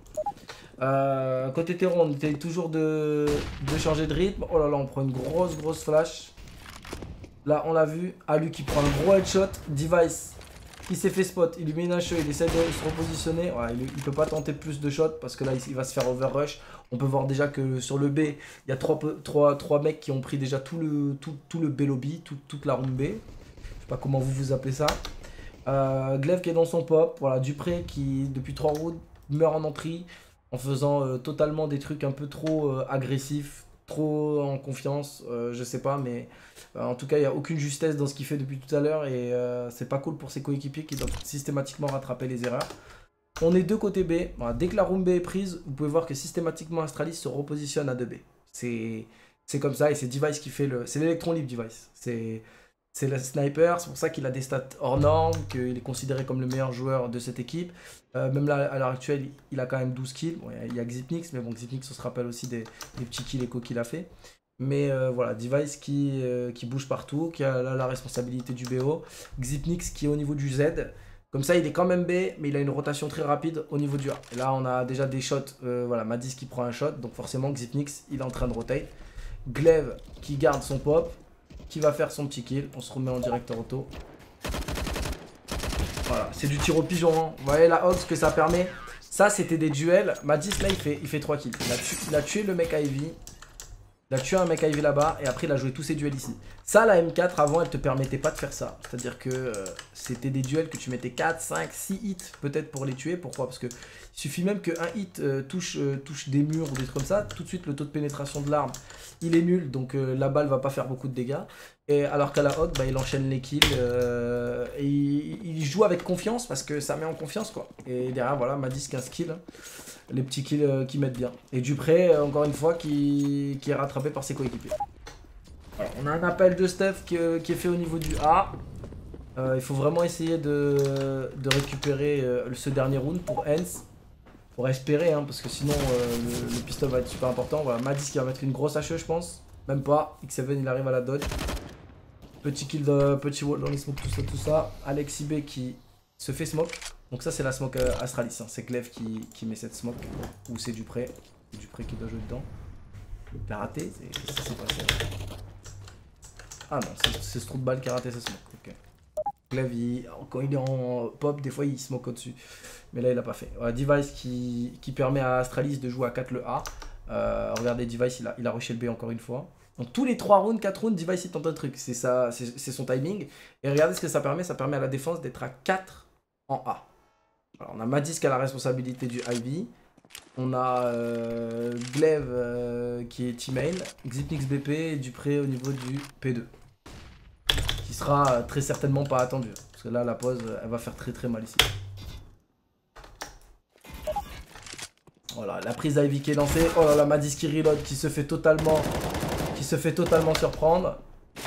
Côté terreau, on essaye toujours de changer de rythme. Oh là là, on prend une grosse flash. Là, on l'a vu, Alu qui prend un gros headshot, Device qui s'est fait spot, il lui met une HE, il essaie de se repositionner. Ouais, il peut pas tenter plus de shots parce que là il va se faire overrush. On peut voir déjà que sur le B, il y a 3 mecs qui ont pris déjà tout le B lobby, toute la room B. Je sais pas comment vous appelez ça. Glaive qui est dans son pop. Voilà, Dupré qui depuis 3 rounds meurt en entrée en faisant totalement des trucs un peu trop agressifs, trop en confiance, je sais pas, mais en tout cas il n'y a aucune justesse dans ce qu'il fait depuis tout à l'heure et c'est pas cool pour ses coéquipiers qui doivent systématiquement rattraper les erreurs. On est de côté B, voilà, dès que la room B est prise, vous pouvez voir que systématiquement Astralis se repositionne à 2B. C'est comme ça et c'est Device qui fait le... C'est l'électron libre Device, c'est le sniper, c'est pour ça qu'il a des stats hors normes, qu'il est considéré comme le meilleur joueur de cette équipe. Même là, à l'heure actuelle, il a quand même 12 kills. Bon, il y a Xipnix, mais bon, Xipnix, on se rappelle aussi des petits kills éco qu'il a fait. Mais voilà, Device qui bouge partout, qui a la responsabilité du BO. Xipnix qui est au niveau du Z. Comme ça, il est quand même B, mais il a une rotation très rapide au niveau du A. Et là, on a déjà des shots. Voilà, Madis qui prend un shot, donc forcément, Xipnix, il est en train de rotate. Glaive qui garde son pop, qui va faire son petit kill. On se remet en directeur auto. Voilà, c'est du tir au pigeon, hein. Vous voyez la Hogs que ça permet. Ça, c'était des duels. Madis, là, il fait 3 kills. Il a tué le mec Ivy. Il a tué un mec Ivy là-bas. Et après, il a joué tous ses duels ici. Ça, la M4, avant, elle te permettait pas de faire ça. C'est-à-dire que c'était des duels que tu mettais 4, 5, 6 hits peut-être pour les tuer. Pourquoi? Parce que il suffit même qu'un hit touche des murs ou des trucs comme ça. Tout de suite, le taux de pénétration de l'arme, il est nul. Donc, la balle va pas faire beaucoup de dégâts. Et alors qu'à la Hog, bah, il enchaîne les kills et il joue avec confiance parce que ça met en confiance quoi. Et derrière voilà, Madis 15 kills, hein. Les petits kills qui mettent bien. Et Dupré, encore une fois, qui est rattrapé par ses coéquipiers. Alors, on a un appel de Steph qui est fait au niveau du A. Il faut vraiment essayer de récupérer ce dernier round pour Hens. Pour espérer, hein, parce que sinon le pistol va être super important. Voilà, Madis qui va mettre une grosse HE je pense. Même pas, X7 il arrive à la dodge. Petit kill de petit wall dans les smokes, tout ça. Alexis B qui se fait smoke. Donc ça c'est la smoke Astralis, hein. C'est Glaive qui met cette smoke. Ou c'est Dupré. C'est Dupré qui doit jouer dedans. Il a raté, ça s'est passé. Ah non, c'est ce trou de balle qui a raté sa smoke. Okay. Glaive, quand il est en pop, des fois il smoke au-dessus. Mais là il a pas fait. Device qui permet à Astralis de jouer à 4 le A. Regardez Device, il a rushé le B encore une fois. Donc tous les 3 rounds, 4 rounds, Device il tente un truc, c'est son timing. Et regardez ce que ça permet à la défense d'être à 4 en A. Alors on a Madis qui a la responsabilité du Ivy. On a Glaive qui est teammate, Xipnix BP et Dupré au niveau du P2. Qui sera très certainement pas attendu. Parce que là la pause elle va faire très mal ici. Voilà, la prise Ivy qui est lancée. Oh là là, Madis qui reload, qui se fait totalement surprendre.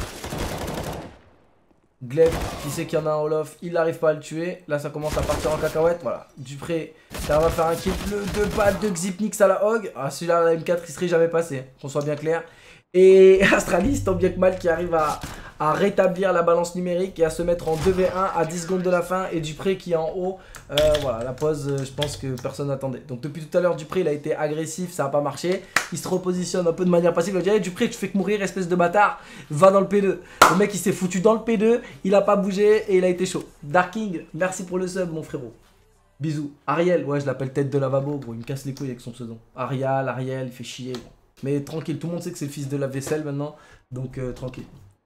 Glaive qui sait qu'il y en a un Olof, il n'arrive pas à le tuer. Là ça commence à partir en cacahuète. Voilà, Dupré, ça va faire un kill. Le 2 balles de Xipnix à la Hog. Ah, celui-là, la M4 il serait jamais passé, qu'on soit bien clair. Et Astralis, tant bien que mal, qui arrive à rétablir la balance numérique et à se mettre en 2v1 à 10 secondes de la fin. Et Dupré qui est en haut. Voilà, la pause, je pense que personne n'attendait. Donc depuis tout à l'heure, Dupré il a été agressif, ça n'a pas marché. Il se repositionne un peu de manière passive. Il a dit hey, Dupré, tu fais que mourir, espèce de bâtard. Va dans le P2. Le mec il s'est foutu dans le P2, il a pas bougé et il a été chaud. Darking, merci pour le sub, mon frérot. Bisous. Ariel, ouais, je l'appelle tête de lavabo, gros. Il me casse les couilles avec son pseudo. Ariel, il fait chier, gros. Mais tranquille, tout le monde sait que c'est le fils de la vaisselle maintenant. Donc tranquille.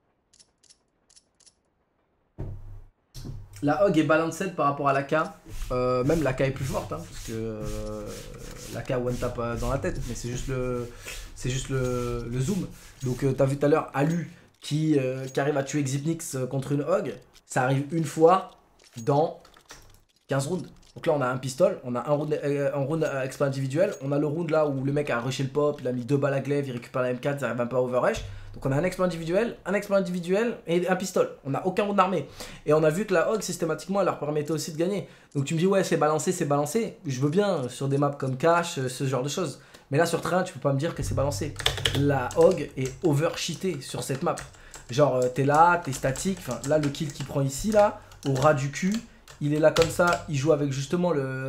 La Hog est balanced par rapport à l'AK. Même l'AK est plus forte, hein, parce que l'AK one tap dans la tête, mais c'est juste le zoom. Donc t'as vu tout à l'heure Alu qui arrive à tuer Xipnix contre une Hog. Ça arrive une fois dans 15 rounds. Donc là on a un pistol, on a un round exploit individuel, on a le round là où le mec a rushé le pop, il a mis 2 balles à glaive, il récupère la M4, ça arrive un peu à overrush. Donc on a un exploit individuel et un pistol. On n'a aucun round armé. Et on a vu que la Hog systématiquement elle leur permettait aussi de gagner. Donc tu me dis ouais c'est balancé. Je veux bien sur des maps comme Cache, ce genre de choses. Mais là sur train tu peux pas me dire que c'est balancé. La Hog est overcheatée sur cette map. Genre t'es là, t'es statique, enfin là le kill qu'il prend ici là, au ras du cul. Il est là comme ça, il joue avec justement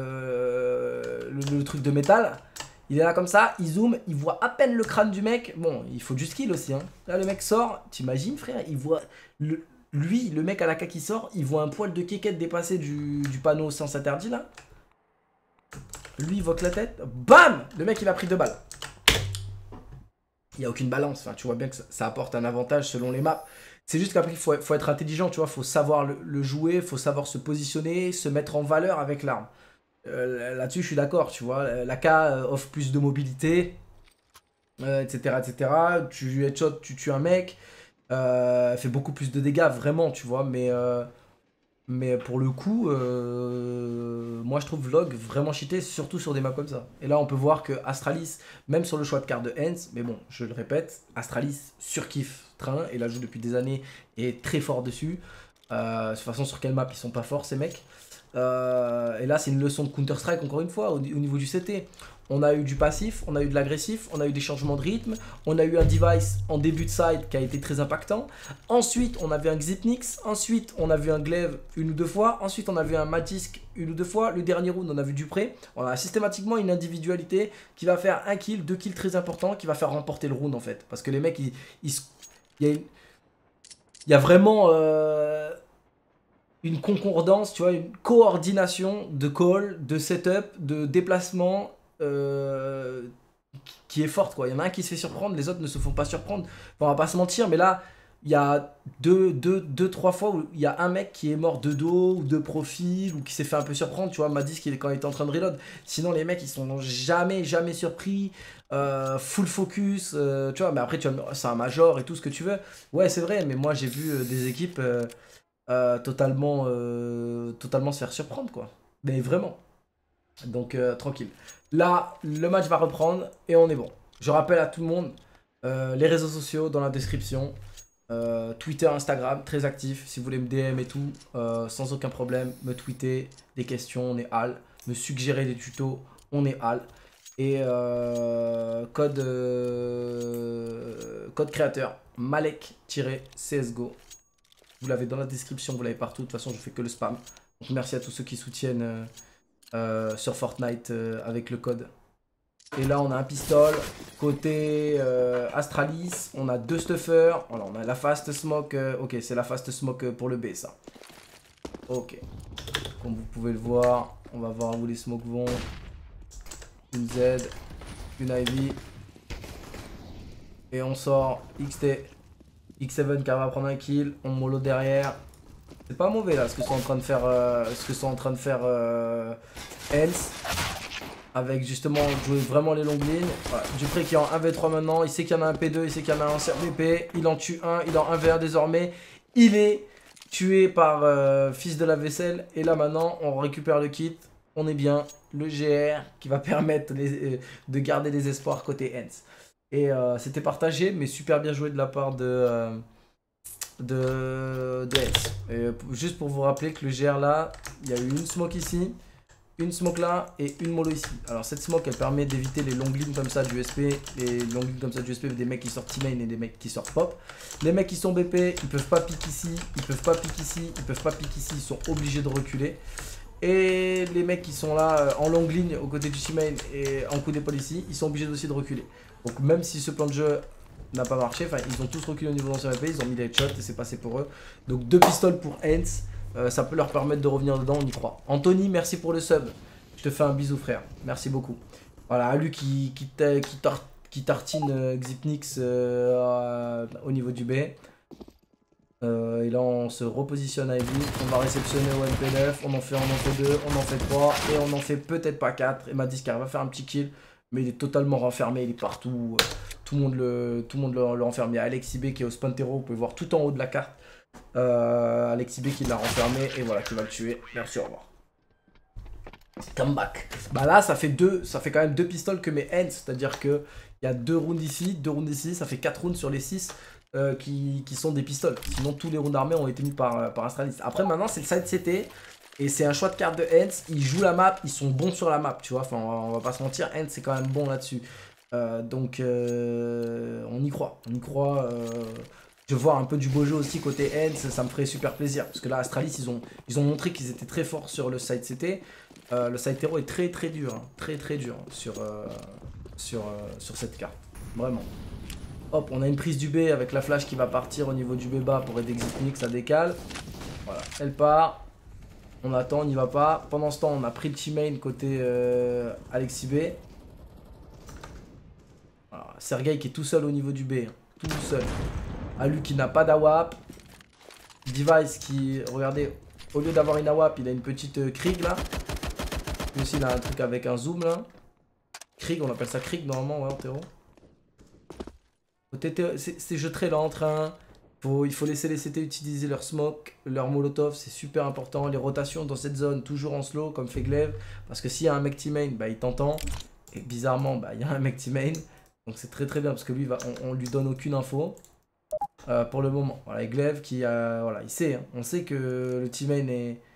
le truc de métal. Il est là comme ça, il zoome, il voit à peine le crâne du mec. Bon, il faut du skill aussi. Hein. Là, le mec sort, t'imagines frère, il voit... Lui, le mec à la qui sort, il voit un poil de kékette dépasser du panneau sens interdit là. Lui, il voit que la tête. Bam! Le mec, il a pris 2 balles. Il n'y a aucune balance. Enfin, tu vois bien que ça apporte un avantage selon les maps. C'est juste qu'après, il faut être intelligent, tu vois. Il faut savoir le jouer, il faut savoir se positionner, se mettre en valeur avec l'arme. Là-dessus, je suis d'accord, tu vois. L'AK offre plus de mobilité, etc., etc. Tu headshot, tu tues un mec. Fait beaucoup plus de dégâts, vraiment, tu vois. Mais pour le coup, moi je trouve Vlog vraiment cheaté, surtout sur des maps comme ça. Et là, on peut voir que Astralis, même sur le choix de carte de Hens, mais bon, je le répète, Astralis surkiffe Train et la joue depuis des années et est très fort dessus. De toute façon, sur quelle map ils sont pas forts ces mecs. Et là, c'est une leçon de Counter-Strike, encore une fois, au niveau du CT. On a eu du passif, on a eu de l'agressif, on a eu des changements de rythme, on a eu un device en début de side qui a été très impactant. Ensuite, on avait un Xipnix, ensuite, on a vu un Glaive 1 ou 2 fois, ensuite, on a vu un Matisk 1 ou 2 fois. Le dernier round, on a vu Dupré. On a systématiquement une individualité qui va faire 1 kill, 2 kills très importants, qui va faire remporter le round en fait. Parce que les mecs, il y a vraiment une concordance, tu vois, une coordination de call, de setup, de déplacement. Qui est forte quoi. Il y en a un qui se fait surprendre, les autres ne se font pas surprendre. Enfin, on va pas se mentir, mais là, il y a deux, trois fois où il y a un mec qui est mort de dos ou de profil ou qui s'est fait un peu surprendre. Tu vois, m'a dit quand il était en train de reload. Sinon, les mecs ils sont jamais surpris. Full focus, tu vois. Mais après, c'est un major et tout ce que tu veux. Ouais, c'est vrai, mais moi j'ai vu des équipes totalement se faire surprendre quoi. Mais vraiment. Donc tranquille. Là, le match va reprendre et on est bon. Je rappelle à tout le monde, les réseaux sociaux dans la description. Twitter, Instagram, très actif. Si vous voulez me DM et tout, sans aucun problème, me tweeter des questions, on est all. Me suggérer des tutos, on est all. Et code créateur, Malek-CSGO. Vous l'avez dans la description, vous l'avez partout. De toute façon, je fais que le spam. Donc merci à tous ceux qui soutiennent sur Fortnite avec le code. Et là on a un pistol côté Astralis, on a 2 stuffers. Voilà, on a la fast smoke, ok c'est la fast smoke pour le B ça. Ok, comme vous pouvez le voir, on va voir où les smokes vont. Une Z, une Ivy. Et on sort XT, X7 qui va prendre un kill, on mollo derrière. C'est pas mauvais là ce que sont en train de faire Hens. Avec justement jouer vraiment les longues lignes. Voilà. Dupré qui est en 1v3 maintenant. Il sait qu'il y en a un P2, il sait qu'il y en a un en CRVP. Il en tue un, il est en 1v1 désormais. Il est tué par fils de la vaisselle. Et là maintenant on récupère le kit. On est bien. Le GR qui va permettre de garder les espoirs côté Hens. Et c'était partagé mais super bien joué de la part de Hens. Et juste pour vous rappeler que le GR là, il y a eu une smoke ici. une smoke là et une mollo ici. Alors cette smoke elle permet d'éviter les longues lignes comme ça du SP, les longues lignes comme ça du SP, des mecs qui sortent T-main et des mecs qui sortent pop. Les mecs qui sont BP, ils peuvent pas pique ici, ils peuvent pas pique ici, ils peuvent pas pique ici, ils sont obligés de reculer. Et les mecs qui sont là en longue ligne aux côtés du T-main et en coup d'épaule ici, ils sont obligés aussi de reculer. Donc même si ce plan de jeu n'a pas marché, enfin ils ont tous reculé au niveau d'ancien BP, ils ont mis des headshots et c'est passé pour eux. Donc 2 pistoles pour Hens. Ça peut leur permettre de revenir dedans, on y croit. Anthony, merci pour le sub. Je te fais un bisou, frère. Merci beaucoup. Voilà, Alu qui tartine Xipnix au niveau du B. Et là, on se repositionne à Evi. On va réceptionner au MP9. On en fait 2, on en fait 3. Et on en fait peut-être pas 4. Et Madiscar va faire un petit kill. Mais il est totalement renfermé. Il est partout. Tout le monde le renferme. Il y a Alexis B qui est au Spantero. Vous pouvez voir tout en haut de la carte. Alexis B qui l'a renfermé et voilà qui va le tuer. Merci, au revoir. Come back. Bah là ça fait quand même 2 pistoles que mes hands, c'est-à-dire que il y a 2 rounds ici, 2 rounds ici, ça fait 4 rounds sur les 6 qui sont des pistoles. Sinon tous les rounds armés ont été mis par Astralis. Après maintenant c'est le side CT et c'est un choix de carte de hands. Ils jouent la map, ils sont bons sur la map, tu vois. Enfin on va pas se mentir, hands c'est quand même bon là-dessus. Donc on y croit, Je vois un peu du beau jeu aussi côté Hens, ça me ferait super plaisir. Parce que là, Astralis, ils ont montré qu'ils étaient très forts sur le side CT. Le side hero est très dur, hein, très dur sur cette carte. Vraiment. Hop, on a une prise du B avec la flash qui va partir au niveau du B bas pour aider Xipnix, ça décale. Voilà, elle part. On attend, on n'y va pas. Pendant ce temps, on a pris le teammate côté Alexis B. Voilà, Sergei qui est tout seul au niveau du B, hein, tout seul. Alu qui n'a pas d'AWAP. Device qui, regardez, au lieu d'avoir une AWAP, il a une petite Krieg là. Lui aussi il a un truc avec un zoom là. Krieg, on appelle ça Krieg normalement, ouais, Théo. C'est jeu très lent en train. Il faut laisser les CT utiliser leur smoke, leur molotov, c'est super important. Les rotations dans cette zone, toujours en slow, comme fait Glaive. Parce que s'il y a un mec teammate, bah, il t'entend. Et bizarrement, bah, il y a un mec teammate. Donc c'est très bien parce que lui, on lui donne aucune info. Pour le moment, voilà, et Glaive qui voilà, il sait, hein, on sait que le teammate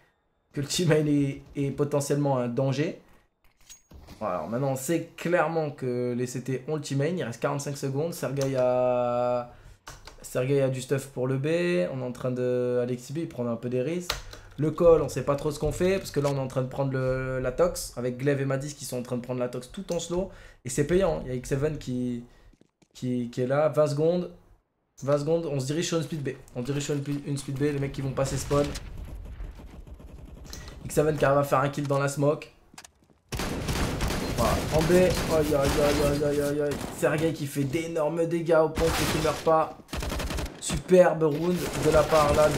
est potentiellement un danger. Voilà, alors maintenant on sait clairement que les CT ont le teammate, il reste 45 secondes, Sergei a du stuff pour le B, on est en train de, Alexis B il prend un peu des risques. Le call, on sait pas trop ce qu'on fait, parce que là on est en train de prendre la tox, avec Glaive et Madis qui sont en train de prendre la tox tout en slow, et c'est payant, il y a X7 qui est là, 20 secondes. 20 secondes, on se dirige sur une speed B. On dirige sur une speed B, les mecs qui vont passer spawn. X7 qui arrive à faire un kill dans la smoke. Voilà, en B. Aïe. Sergei qui fait d'énormes dégâts au pont et qui meurt pas. Superbe round de la part là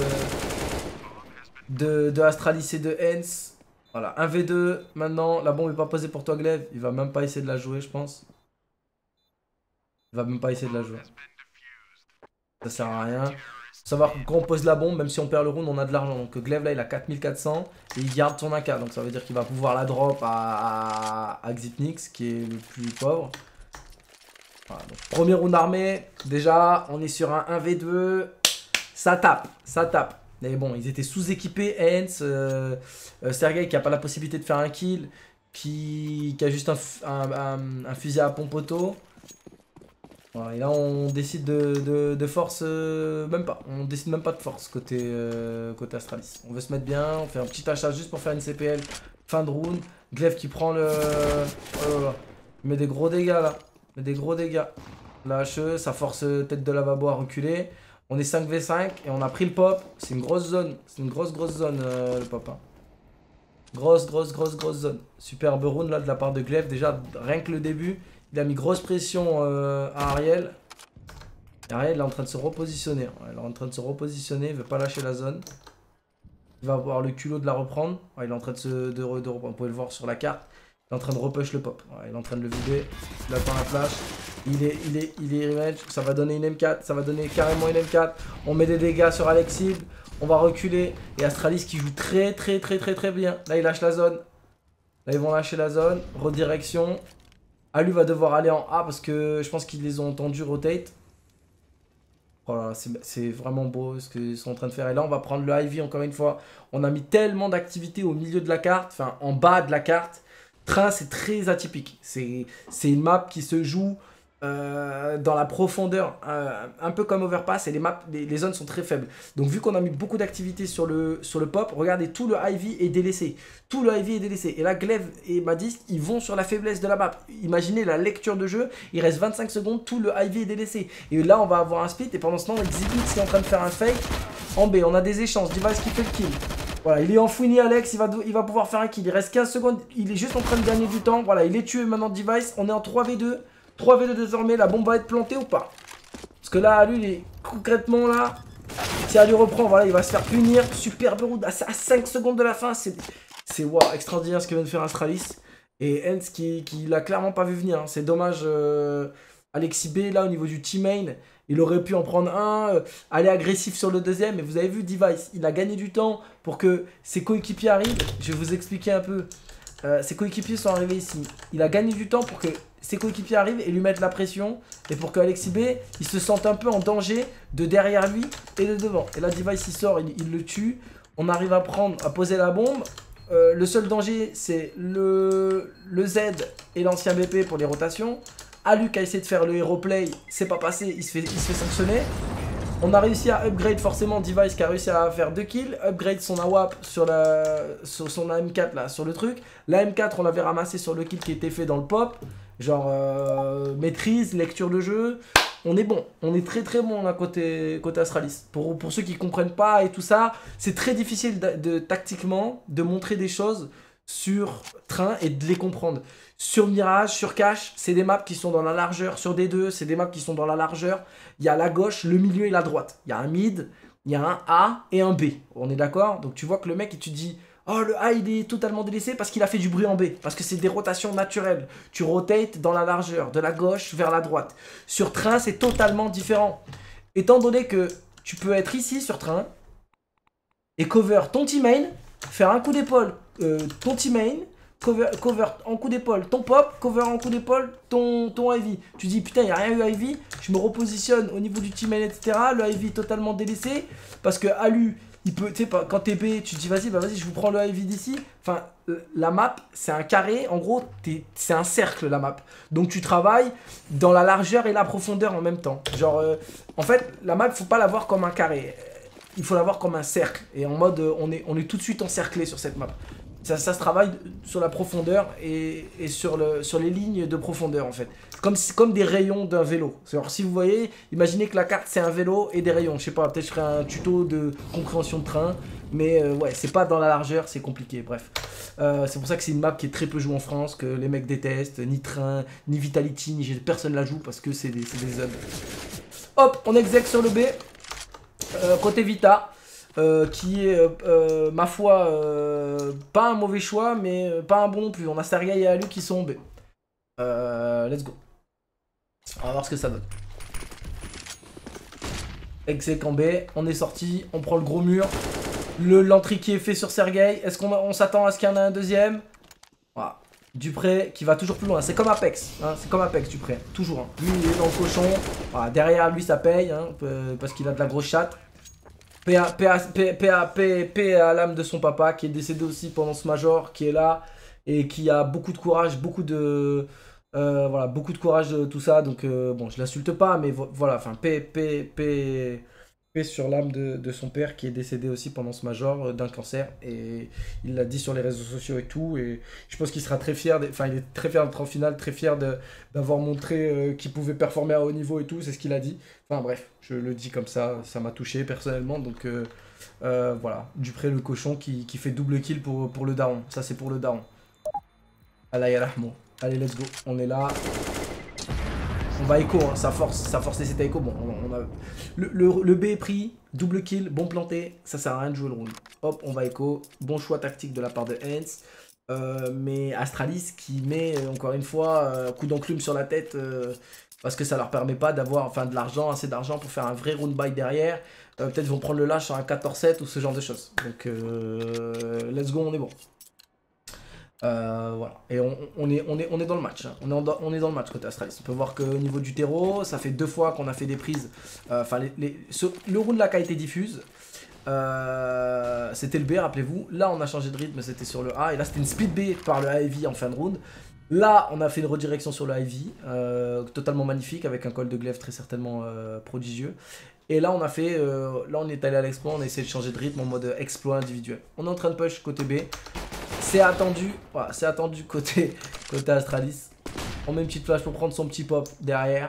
de Astralis et de Hens. Voilà, 1v2. Maintenant, la bombe est pas posée pour toi, Glaive. Il va même pas essayer de la jouer, je pense. Il va même pas essayer de la jouer. Ça sert à rien. Faut savoir que quand on pose la bombe, même si on perd le round, on a de l'argent. Donc Glaive là, il a 4400 et il garde son AK. Donc ça veut dire qu'il va pouvoir la drop à Xipnix, qui est le plus pauvre. Voilà, donc, premier round armé. Déjà, on est sur un 1v2. Ça tape. Mais bon, ils étaient sous-équipés. Hens, Sergei qui n'a pas la possibilité de faire un kill, qui a juste un fusil à pompe auto. Voilà, et là on décide de force, même pas, on décide même pas de force côté Astralis. On veut se mettre bien, on fait un petit achat juste pour faire une CPL, fin de round. Glaive qui prend le... Oh là là, il met des gros dégâts là, La HE, ça force tête de lavabo à reculer. On est 5v5 et on a pris le pop, c'est une grosse zone, c'est une grosse zone le pop. Hein. Grosse zone. Superbe round là de la part de Glaive, déjà rien que le début. Il a mis grosse pression à Ariel. Et Ariel est en train de se repositionner. Ouais, il est en train de se repositionner. Il veut pas lâcher la zone. Il va avoir le culot de la reprendre. Ouais, il est en train de reprendre. Vous pouvez le voir sur la carte. Il est en train de repush le pop. Ouais, il est en train de le vider. Il attend la flash. Il est rematch. Ça va donner une M4. Ça va donner carrément une M4. On met des dégâts sur Alexib. On va reculer. Et Astralis qui joue très bien. Là, il lâche la zone. Là, ils vont lâcher la zone. Redirection. Alu va devoir aller en A parce que je pense qu'ils les ont entendus rotate. Voilà, c'est vraiment beau ce qu'ils sont en train de faire. Et là, on va prendre le Ivy encore une fois. On a mis tellement d'activités au milieu de la carte, enfin en bas de la carte. Train, c'est très atypique. C'est une map qui se joue dans la profondeur, un peu comme Overpass, et les zones sont très faibles. Donc vu qu'on a mis beaucoup d'activités sur le pop, regardez, tout le Ivy est délaissé. Tout le Ivy est délaissé. Et là, Glaive et Madist, ils vont sur la faiblesse de la map. Imaginez la lecture de jeu, il reste 25 secondes, tout le Ivy est délaissé. Et là, on va avoir un split, et pendant ce temps, Exhibit est en train de faire un fake. En B, on a des échanges, Device qui fait le kill. Voilà, il est enfouini Alex, il va pouvoir faire un kill. Il reste 15 secondes, il est juste en train de gagner du temps. Voilà, il est tué maintenant Device, on est en 3v2. 3v2 désormais, la bombe va être plantée ou pas? Parce que là, lui, il est concrètement là. Si elle lui reprend, voilà, il va se faire punir. Superbe route à 5 secondes de la fin. C'est wow, extraordinaire ce que vient de faire Astralis. Et Hens qui l'a clairement pas vu venir. Hein. C'est dommage, Alexis B, là, au niveau du team main. Il aurait pu en prendre un, aller agressif sur le deuxième. Mais vous avez vu, Device, il a gagné du temps pour que ses coéquipiers arrivent. Je vais vous expliquer un peu. Ses coéquipiers sont arrivés ici. Il a gagné du temps pour que ses coéquipiers arrivent et lui mettent la pression. Et pour que Alexis B, il se sente un peu en danger de derrière lui et de devant. Et là, Device, il sort, il le tue. On arrive à poser la bombe. Le seul danger, c'est le Z et l'ancien BP pour les rotations. Aluc a essayé de faire le hero play. C'est pas passé, il se fait sanctionner. On a réussi à upgrade forcément Device qui a réussi à faire 2 kills, upgrade son AWP sur son AM4 là, sur le truc. La M4 on l'avait ramassé sur le kill qui était fait dans le pop. Genre maîtrise, lecture de jeu. On est bon, on est très bon là côté Astralis. Pour ceux qui comprennent pas et tout ça, c'est très difficile tactiquement de montrer des choses sur Train et de les comprendre. Sur Mirage, sur Cache, c'est des maps qui sont dans la largeur. Sur D2, c'est des maps qui sont dans la largeur. Il y a la gauche, le milieu et la droite. Il y a un mid, il y a un A et un B. On est d'accord? Donc tu vois que le mec, il te dit oh, le A, il est totalement délaissé parce qu'il a fait du bruit en B. Parce que c'est des rotations naturelles. Tu rotates dans la largeur, de la gauche vers la droite. Sur Train, c'est totalement différent. Étant donné que tu peux être ici sur Train et cover ton teammate, faire un coup d'épaule ton teammate, cover en coup d'épaule ton pop, cover en coup d'épaule ton Ivy. Tu dis putain, il n'y a rien eu Ivy, je me repositionne au niveau du teammate, etc. Le Ivy totalement délaissé parce que Alu, il peut, tu sais, quand t'es B, tu te dis vas-y, je vous prends le Ivy d'ici. Enfin, la map, c'est un carré, en gros, c'est un cercle la map. Donc tu travailles dans la largeur et la profondeur en même temps. Genre, en fait, la map, faut pas la voir comme un carré. Il faut la voir comme un cercle. Et en mode, on est tout de suite encerclé sur cette map. Ça se travaille sur la profondeur et sur les lignes de profondeur en fait. Comme des rayons d'un vélo. Alors si vous voyez, imaginez que la carte c'est un vélo et des rayons. Je sais pas, peut-être je ferai un tuto de compréhension de train. Mais ouais, c'est pas dans la largeur, c'est compliqué, bref. C'est pour ça que c'est une map qui est très peu jouée en France, que les mecs détestent. Ni Train, ni Vitality, ni personne la joue parce que c'est des hubs. Hop, on exec sur le B. Côté Vita. Qui est, ma foi, pas un mauvais choix, mais pas un bon non plus. On a Sergei et Alu qui sont en B. Let's go. On va voir ce que ça donne. Exec en B, on est sorti, on prend le gros mur. L'entrée qui est fait sur Sergei. Est-ce qu'on s'attend à ce qu'il y en ait un deuxième? Voilà. Dupré qui va toujours plus loin. C'est comme Apex. Hein, c'est comme Apex, Dupré. Toujours. Hein. Lui, il est dans le cochon. Voilà, derrière lui, ça paye. Hein, parce qu'il a de la grosse chatte. Paix à l'âme de son papa qui est décédé aussi pendant ce major, qui est là et qui a beaucoup de courage, voilà, beaucoup de courage de tout ça. Donc bon, je l'insulte pas, mais voilà, enfin paix sur l'âme de son père qui est décédé aussi pendant ce major d'un cancer, et il l'a dit sur les réseaux sociaux et tout, et je pense qu'il sera très fier, enfin il est très fier d'être en finale, très fier d'avoir montré qu'il pouvait performer à haut niveau et tout, c'est ce qu'il a dit. Enfin bref, je le dis comme ça m'a touché personnellement, donc voilà, Dupré le cochon qui fait double kill pour le daron, ça c'est pour le daron. Allah yarahmou. Allez, let's go, on est là. On va écho, hein, ça force les états écho. Bon, on a... le B est pris, double kill, bon planté, ça sert à rien de jouer le round. Hop, on va écho, bon choix tactique de la part de Hens. Mais Astralis qui met, encore une fois, coup d'enclume sur la tête, parce que ça leur permet pas d'avoir de l'argent, assez d'argent pour faire un vrai round buy derrière. Peut-être ils vont prendre le lâche sur un 14-7 ou ce genre de choses. Donc, let's go, on est bon. Voilà. Et on est dans le match. Hein. On est dans le match côté Astralis. On peut voir qu'au niveau du terreau, ça fait 2 fois qu'on a fait des prises. Enfin, le round là qui a été diffuse. C'était le B, rappelez-vous. Là, on a changé de rythme, c'était sur le A. Et là, c'était une speed B par le Ivy en fin de round. Là, on a fait une redirection sur le Ivy, totalement magnifique, avec un call de glaive très certainement prodigieux. Et là, on a fait, là, on est allé à l'exploit, on a essayé de changer de rythme en mode exploit individuel. On est en train de push côté B. C'est attendu, voilà, c'est attendu côté Astralis. On met une petite flash pour prendre son petit pop derrière.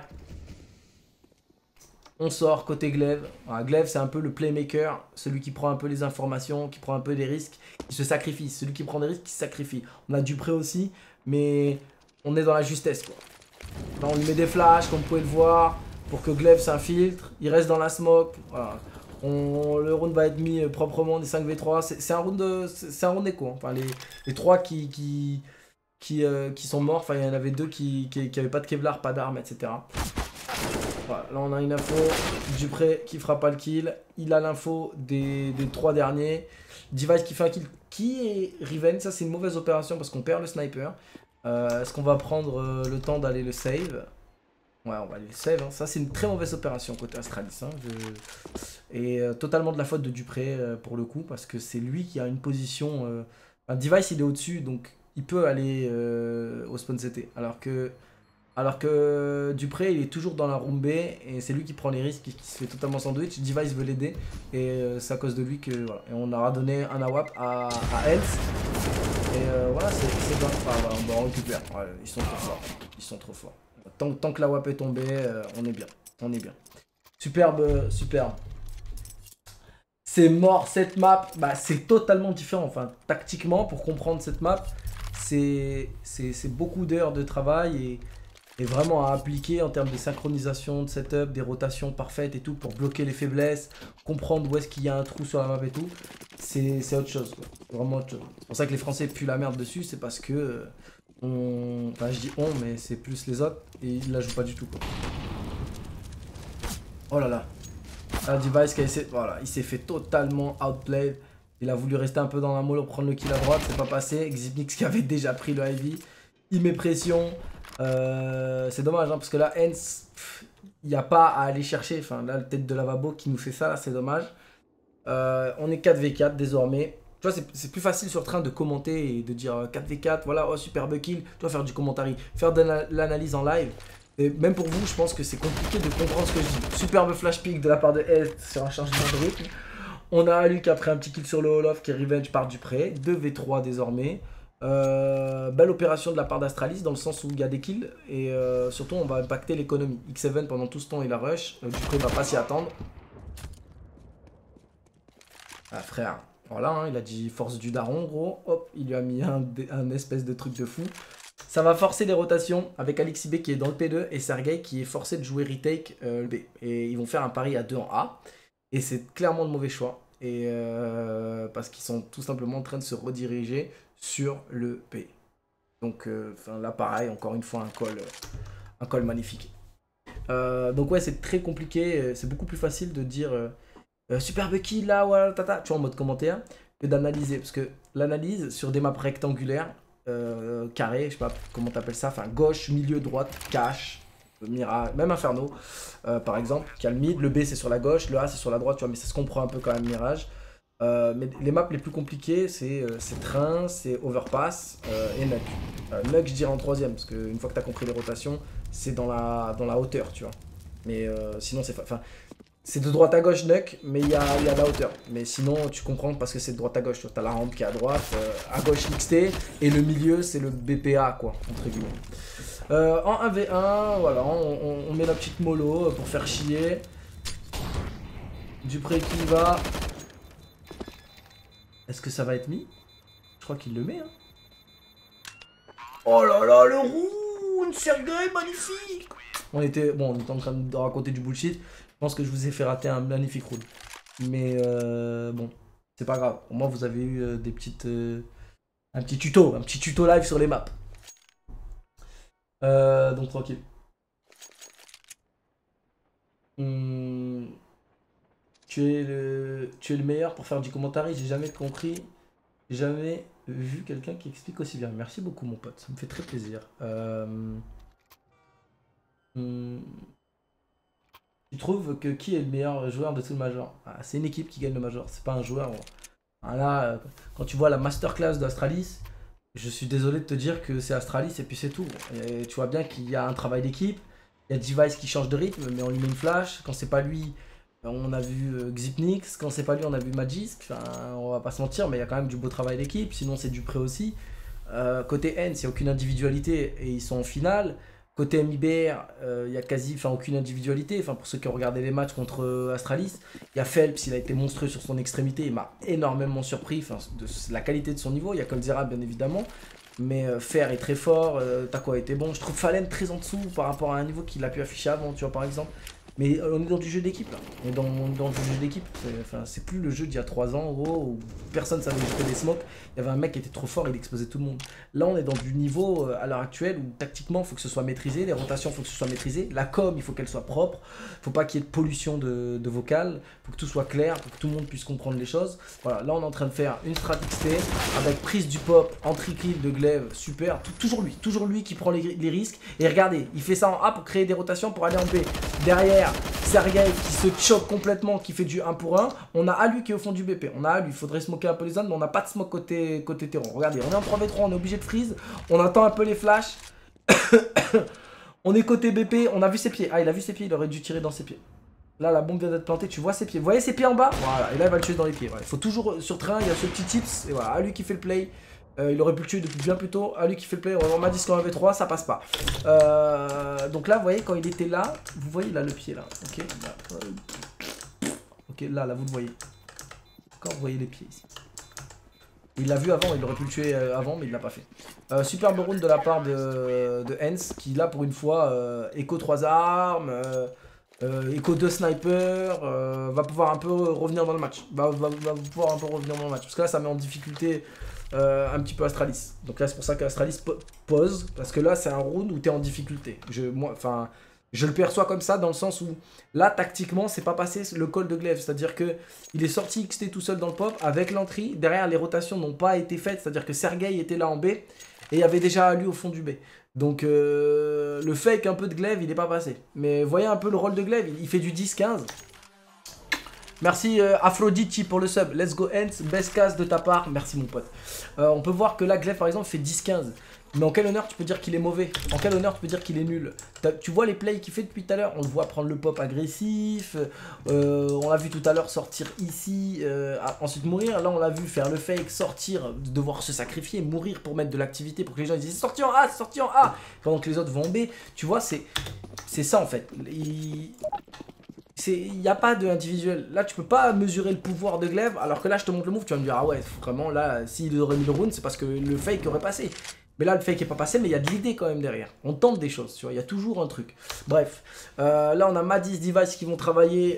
On sort côté Glaive. Voilà, Glaive, c'est un peu le playmaker, celui qui prend un peu les informations, qui prend un peu des risques, qui se sacrifie. Celui qui prend des risques, qui se sacrifie. On a Dupré aussi, mais on est dans la justesse, quoi. Là, on lui met des flashs, comme vous pouvez le voir, pour que Glaive s'infiltre. Il reste dans la smoke. Voilà. Le round va être mis proprement des 5v3. C'est un round écho. Hein. Enfin, les 3 qui sont morts. Enfin, il y en avait 2 qui avaient pas de Kevlar, pas d'armes, etc. Voilà, là on a une info, Dupré qui fera pas le kill, il a l'info des 3 derniers, Device qui fait un kill, qui est Riven, ça c'est une mauvaise opération parce qu'on perd le sniper. Est-ce qu'on va prendre le temps d'aller le save? Ouais, on va aller le save, hein. Ça c'est une très mauvaise opération côté Astralis. Hein. Et totalement de la faute de Dupré pour le coup, parce que c'est lui qui a une position... Un Device il est au-dessus, donc il peut aller au spawn CT, alors que Dupré, il est toujours dans la room B et c'est lui qui prend les risques, qui se fait totalement sandwich. Device veut l'aider et c'est à cause de lui que voilà. Et on aura donné un AWAP à Health. Et voilà, c'est bon. Ah, voilà, on récupère. Ouais, ils sont trop forts. Ils sont trop forts. Tant que l'AWAP est tombé, on est bien. On est bien. Superbe, superbe. C'est mort cette map. Bah, c'est totalement différent. Enfin, tactiquement, pour comprendre cette map, c'est beaucoup d'heures de travail et vraiment à appliquer en termes de synchronisation, de setup, des rotations parfaites et tout pour bloquer les faiblesses, comprendre où est-ce qu'il y a un trou sur la map et tout. C'est autre chose, quoi. Vraiment autre chose. C'est pour ça que les Français puent la merde dessus, c'est parce que enfin je dis on, mais c'est plus les autres et ils la jouent pas du tout, quoi. Oh là là. Un Device qui a essayé, voilà, il s'est fait totalement outplay. Il a voulu rester un peu dans la molle, prendre le kill à droite, c'est pas passé. Xipnix qui avait déjà pris le Ivy, il met pression. C'est dommage, hein, parce que là, Hens, il n'y a pas à aller chercher. Enfin, là, le tête de lavabo qui nous fait ça, là, c'est dommage. On est 4v4 désormais. Tu vois, c'est plus facile sur train de commenter et de dire 4v4, voilà, oh, superbe kill. Tu vois, faire du commentary, faire de l'analyse en live. Et même pour vous, je pense que c'est compliqué de comprendre ce que je dis. Superbe flash pick de la part de Health sur un changement de rythme. On a Luc après un petit kill sur le Olof qui est revenge par Dupré. 2v3 désormais. Belle opération de la part d'Astralis dans le sens où il y a des kills et surtout on va impacter l'économie. X7 pendant tout ce temps il a rush, Dupré va pas s'y attendre. Ah frère, voilà, hein, il a dit force du daron gros, hop, il lui a mis un espèce de truc de fou. Ça va forcer les rotations avec Alexis B qui est dans le P2 et Sergei qui est forcé de jouer retake le B. Et ils vont faire un pari à 2 en A et c'est clairement le mauvais choix. Et parce qu'ils sont tout simplement en train de se rediriger sur le P. Donc là pareil, encore une fois un call magnifique. Donc ouais, c'est très compliqué, c'est beaucoup plus facile de dire superbe kill là, voilà, tata, tu vois, en mode commentaire, que d'analyser. Parce que l'analyse sur des maps rectangulaires, carrées, je sais pas comment t'appelles ça, enfin gauche, milieu, droite, cache, Mirage, même Inferno, par exemple, qui a le mid, le B c'est sur la gauche, le A c'est sur la droite, tu vois, mais ça se comprend un peu quand même, Mirage. Mais les maps les plus compliquées, c'est Train, c'est Overpass et Nuck. Nuck, je dirais en troisième, parce qu'une fois que tu as compris les rotations, c'est dans la hauteur, tu vois. Mais sinon, c'est de droite à gauche Nuck, mais il y a de la hauteur. Mais sinon, tu comprends parce que c'est de droite à gauche. Tu as la rampe qui est à gauche XT, et le milieu, c'est le BPA, quoi, entre guillemets. En 1v1, voilà, on met la petite mollo pour faire chier. Dupré qui va. Est-ce que ça va être mis? Je crois qu'il le met. Hein. Oh là là, le roux, une Sergei magnifique. On était en train de raconter du bullshit. Je pense que je vous ai fait rater un magnifique round. Mais bon, c'est pas grave. Au moins, vous avez eu des petites, un petit tuto live sur les maps. Donc tranquille. Tu es le meilleur pour faire du commentaire. J'ai jamais compris. Jamais vu quelqu'un qui explique aussi bien. Merci beaucoup, mon pote. Ça me fait très plaisir. Tu trouves que qui est le meilleur joueur de tout le Major? Ah, c'est une équipe qui gagne le Major, c'est pas un joueur. Ah, là, quand tu vois la masterclass d'Astralis, je suis désolé de te dire que c'est Astralis et puis c'est tout. Et tu vois bien qu'il y a un travail d'équipe. Il y a Device qui change de rythme, mais on lui met une flash. Quand c'est pas lui, on a vu Xipnix. Quand c'est pas lui, on a vu Magisk. Enfin, on va pas se mentir, mais il y a quand même du beau travail d'équipe. Sinon, c'est du prêt aussi. Côté N, il n'y a aucune individualité et ils sont en finale. Côté MIBR, il n'y a quasi aucune individualité. Enfin, pour ceux qui ont regardé les matchs contre Astralis, il y a Phelps, il a été monstrueux sur son extrémité. Il m'a énormément surpris de la qualité de son niveau. Il y a Coldzera, bien évidemment. Mais Fer est très fort, Taco a été bon. Je trouve Fallen très en dessous par rapport à un niveau qu'il a pu afficher avant, tu vois, par exemple. Mais on est dans du jeu d'équipe là. On est dans du jeu d'équipe. C'est plus le jeu d'il y a 3 ans, en gros, où personne savait jeter des smokes. Il y avait un mec qui était trop fort, il explosait tout le monde. Là, on est dans du niveau à l'heure actuelle où tactiquement, il faut que ce soit maîtrisé. Les rotations, il faut que ce soit maîtrisé. La com, il faut qu'elle soit propre. Il faut pas qu'il y ait de pollution de vocal. Il faut que tout soit clair, pour que tout le monde puisse comprendre les choses. Voilà, là, on est en train de faire une strat XT avec prise du pop, entry-kill de glaive, super. Toujours lui qui prend les risques. Et regardez, il fait ça en A pour créer des rotations pour aller en B. Derrière, Sergei qui se choque complètement, qui fait du 1 pour 1. On a Alu qui est au fond du BP. On a Alu, il faudrait smoker un peu les zones, mais on n'a pas de smoke côté terreau. Regardez, on est en 3v3, on est obligé de freeze. On attend un peu les flashs. On est côté BP, on a vu ses pieds. Ah, il a vu ses pieds, il aurait dû tirer dans ses pieds. Là, la bombe vient d'être plantée, tu vois ses pieds. Vous voyez ses pieds en bas? Voilà, et là, il va le tuer dans les pieds. Voilà. Il faut toujours, sur train, il y a ce petit tips. Et voilà, Alu qui fait le play. Il aurait pu le tuer depuis bien plus tôt. Alu qui fait le play. On m'a dit qu'en V3, ça passe pas. Donc là, vous voyez, quand il était là, vous voyez là le pied là. Ok, là, ok, là, vous le voyez. D'accord, vous voyez les pieds ici. Il l'a vu avant, il aurait pu le tuer avant, mais il l'a pas fait. Superbe round de la part de Hens, qui là pour une fois, écho 3 armes, écho 2 snipers, va pouvoir un peu revenir dans le match. Va pouvoir un peu revenir dans le match. Parce que là, ça met en difficulté un petit peu Astralis. Donc là, c'est pour ça qu'Astralis pose. Parce que là, c'est un round où tu es en difficulté. Je le perçois comme ça, dans le sens où là, tactiquement, c'est pas passé le call de glaive. C'est-à-dire que il est sorti XT tout seul dans le pop avec l'entrée. Derrière, les rotations n'ont pas été faites. C'est-à-dire que Sergei était là en B et il y avait déjà lui au fond du B. Donc le fake un peu de glaive, il n'est pas passé. Mais voyez un peu le rôle de glaive, il fait du 10-15. Merci Aphrodite pour le sub. Let's go Hens, best case de ta part. Merci mon pote. On peut voir que là, glaive par exemple fait 10-15. Mais en quel honneur tu peux dire qu'il est mauvais? En quel honneur tu peux dire qu'il est nul? Tu vois les plays qu'il fait depuis tout à l'heure? On le voit prendre le pop agressif. On l'a vu tout à l'heure sortir ici, ensuite mourir. Là on l'a vu faire le fake, sortir, devoir se sacrifier, mourir pour mettre de l'activité, pour que les gens disent sorti en A, sorti en A, pendant que les autres vont en B. Tu vois, c'est ça en fait. Il n'y a pas d'individuel. Là, tu peux pas mesurer le pouvoir de glaive. Alors que là, je te montre le move, tu vas me dire, ah ouais, vraiment, là, s'il aurait mis le round, c'est parce que le fake aurait passé. Mais là, le fake est pas passé, mais il y a de l'idée quand même derrière. On tente des choses, tu vois, il y a toujours un truc. Bref, là, on a Madis, Device qui vont travailler,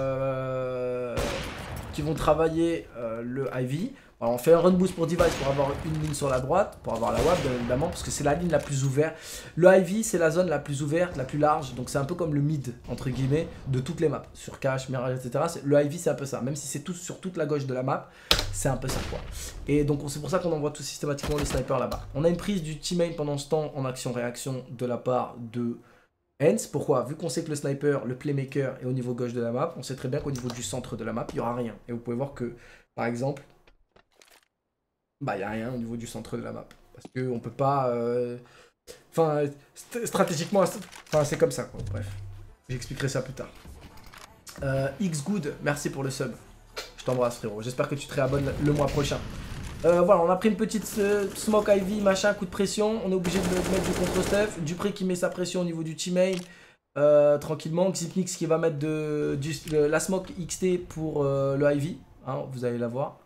le Ivy. Alors, on fait un run boost pour Device pour avoir une ligne sur la droite, pour avoir la WAP bien évidemment, parce que c'est la ligne la plus ouverte. Le Ivy, c'est la zone la plus ouverte, la plus large, donc c'est un peu comme le mid, entre guillemets, de toutes les maps. Sur Cache, Mirage, etc. Le Ivy, c'est un peu ça, même si c'est tout sur toute la gauche de la map, c'est un peu ça quoi. Et donc c'est pour ça qu'on envoie tout systématiquement les snipers là-bas. On a une prise du teammate pendant ce temps en action-réaction de la part de Hens. Pourquoi? Vu qu'on sait que le sniper, le playmaker est au niveau gauche de la map, on sait très bien qu'au niveau du centre de la map, il n'y aura rien. Et vous pouvez voir que, par exemple, bah, il n'y a rien au niveau du centre de la map. Parce qu'on peut pas... stratégiquement, c'est comme ça, quoi. Bref, j'expliquerai ça plus tard. Xgood, merci pour le sub. Je t'embrasse, frérot. J'espère que tu te réabonnes le mois prochain. Voilà, on a pris une petite smoke Ivy, machin, coup de pression. On est obligé de mettre du contre-stuff. Dupré qui met sa pression au niveau du teammate. Tranquillement. Xipnix qui va mettre la smoke XT pour le Ivy. Hein, vous allez la voir.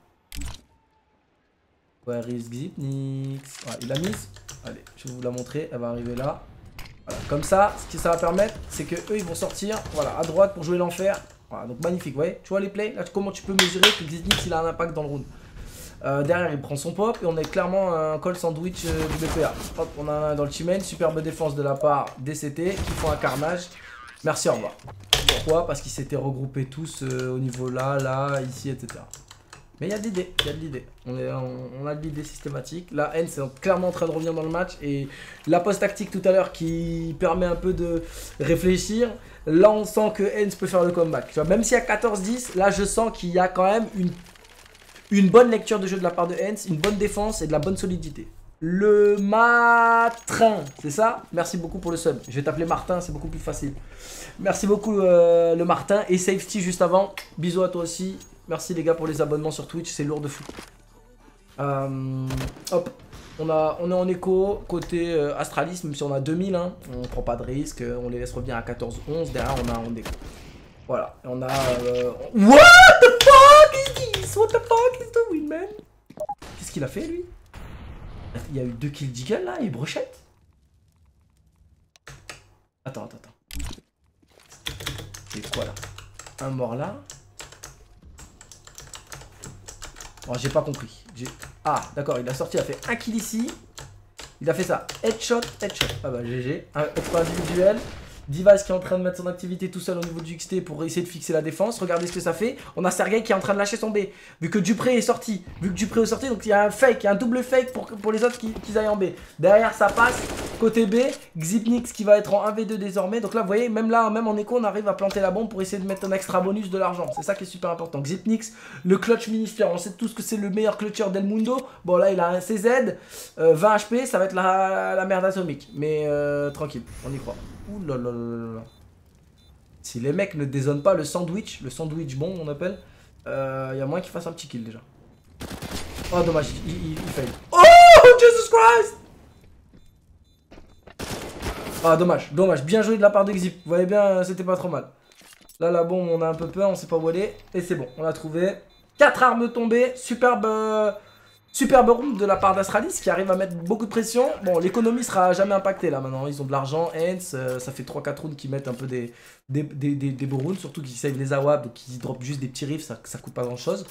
Where is Xipnix? Voilà, il l'a mise. Allez, je vais vous la montrer. Elle va arriver là. Voilà, comme ça, ce que ça va permettre, c'est que eux ils vont sortir, voilà, à droite pour jouer l'enfer. Voilà, donc magnifique, vous voyez. Tu vois les plays? Là, comment tu peux mesurer que Xipnix il a un impact dans le round? Derrière, il prend son pop et on est clairement un call sandwich du BPA. Hop, on a un dans le teammate. Superbe défense de la part DCT qui font un carnage. Merci, au revoir. Pourquoi? Parce qu'ils s'étaient regroupés tous au niveau là, ici, etc. Mais il y a de l'idée, il y a de l'idée. On a de l'idée systématique. Là, Hens est clairement en train de revenir dans le match. Et la pause tactique tout à l'heure qui permet un peu de réfléchir. Là, on sent que Hens peut faire le comeback. Tu vois, même s'il y a 14-10, là, je sens qu'il y a quand même une bonne lecture de jeu de la part de Hens, une bonne défense et de la bonne solidité. Le Matrin, c'est ça? Merci beaucoup pour le sub. Je vais t'appeler Martin, c'est beaucoup plus facile. Merci beaucoup le Martin. Et Safety juste avant. Bisous à toi aussi. Merci les gars pour les abonnements sur Twitch, c'est lourd de fou. Hop, on est en écho côté Astralis, même si on a 2000, hein, on prend pas de risque, on les laisse revenir à 14-11, derrière on a un écho. Voilà, et on a... What the fuck is this? What the fuck is doing, man? Qu'est-ce qu'il a fait lui? Il y a eu 2 kills d'Eagle là, et brochette. Attends. C'est quoi là? Un mort là. Bon, j'ai pas compris. Ah, d'accord, il a sorti, il a fait un kill ici. Il a fait ça. Headshot. Ah bah, GG. Un exploit individuel. Device qui est en train de mettre son activité tout seul au niveau du XT pour essayer de fixer la défense. Regardez ce que ça fait. On a Sergei qui est en train de lâcher son B. Vu que Dupré est sorti. Donc il y a un fake, il y a un double fake pour les autres qui aillent en B. Derrière ça passe. Côté B, Xipnix qui va être en 1v2 désormais. Donc là, vous voyez, même en écho, on arrive à planter la bombe pour essayer de mettre un extra bonus de l'argent. C'est ça qui est super important. Xipnix, le clutch minifier. On sait tous que c'est le meilleur clutcher del mundo. Bon, là, il a un CZ, 20 HP, ça va être la merde atomique. Mais tranquille, on y croit. Ouh là là là là. Si les mecs ne dézonnent pas le sandwich bon, on appelle, il y a moyen qu'il fasse un petit kill déjà. Oh, dommage, il fail. Oh, Jesus Christ! Ah, dommage, bien joué de la part de Xip. Vous voyez bien, c'était pas trop mal. Là, la bombe, on a un peu peur, on sait pas où elle est. Et c'est bon, on l'a trouvé. 4 armes tombées, superbe round de la part d'Astralis qui arrive à mettre beaucoup de pression. Bon, l'économie sera jamais impactée là maintenant. Ils ont de l'argent, Hens, ça fait 3-4 rounds qui mettent un peu des beaux rounds. Surtout qu'ils save les AWAP, donc ils dropent juste des petits riffs, ça coûte pas grand chose.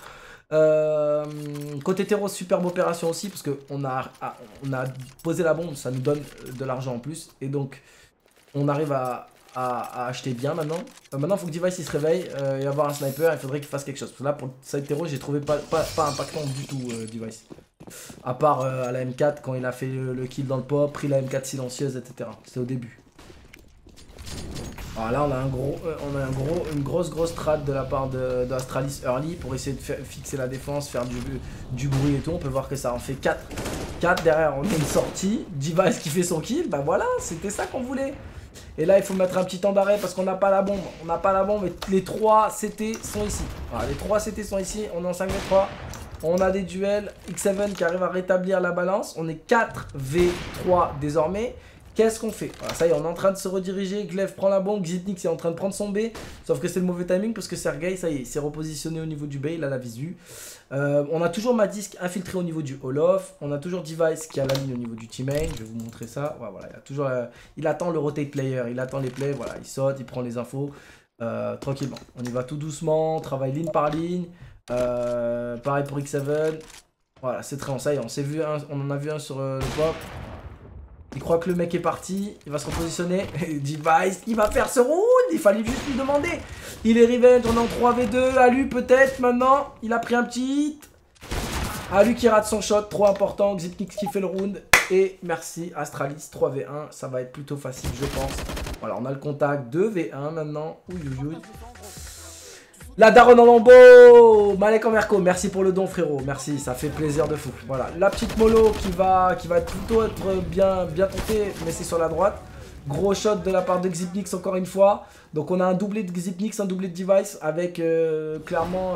Côté terreau, superbe opération aussi parce qu'on a posé la bombe, ça nous donne de l'argent en plus. Et donc, on arrive à acheter bien maintenant. Maintenant, il faut que Device il se réveille et avoir un sniper. Il faudrait qu'il fasse quelque chose. Parce que là, pour side terreau, j'ai trouvé pas impactant du tout Device. À part à la M4 quand il a fait le kill dans le pop, pris la M4 silencieuse, etc. C'était au début. Alors là, une grosse trad de la part de Astralis early pour essayer de fixer la défense, faire du bruit et tout. On peut voir que ça en fait 4. 4 derrière, on a une sortie. Device qui fait son kill. Bah voilà, c'était ça qu'on voulait. Et là, il faut mettre un petit temps d'arrêt parce qu'on n'a pas la bombe. On n'a pas la bombe et les 3 CT sont ici. Voilà, les 3 CT sont ici. On est en 5v3. On a des duels. X7 qui arrive à rétablir la balance. On est 4v3 désormais. Qu'est-ce qu'on fait? Voilà, ça y est, on est en train de se rediriger. Glaive prend la bombe. Xipnix est en train de prendre son B. Sauf que c'est le mauvais timing parce que Sergei, ça y est, s'est repositionné au niveau du B. Il a la visu. On a toujours Madisk infiltré au niveau du Olof. On a toujours Device qui a la ligne au niveau du teammate. Je vais vous montrer ça. Ouais, voilà, il attend le rotate player. Il attend les plays. Voilà, il saute, il prend les infos. Tranquillement. On y va tout doucement. On travaille ligne par ligne. Pareil pour X7. Voilà, c'est très bon. Ça y est, on en a vu un sur le pop. Il croit que le mec est parti, il va se repositionner. Device, il va faire ce round. Il fallait juste lui demander. Il est revenge, on est en 3v2. Alu peut-être maintenant. Il a pris un petit hit. Alu qui rate son shot, trop important. Xipnix qui fait le round. Et merci Astralis, 3v1. Ça va être plutôt facile, je pense. Voilà, on a le contact 2v1 maintenant. Ouïouïouï. La daronne en lambeau, Malek en Merco, merci pour le don frérot, merci, ça fait plaisir de fou. Voilà, la petite mollo qui va plutôt être bien tentée, mais c'est sur la droite. Gros shot de la part de Xipnix encore une fois. Donc on a un doublé de Xipnix, un doublé de Device avec clairement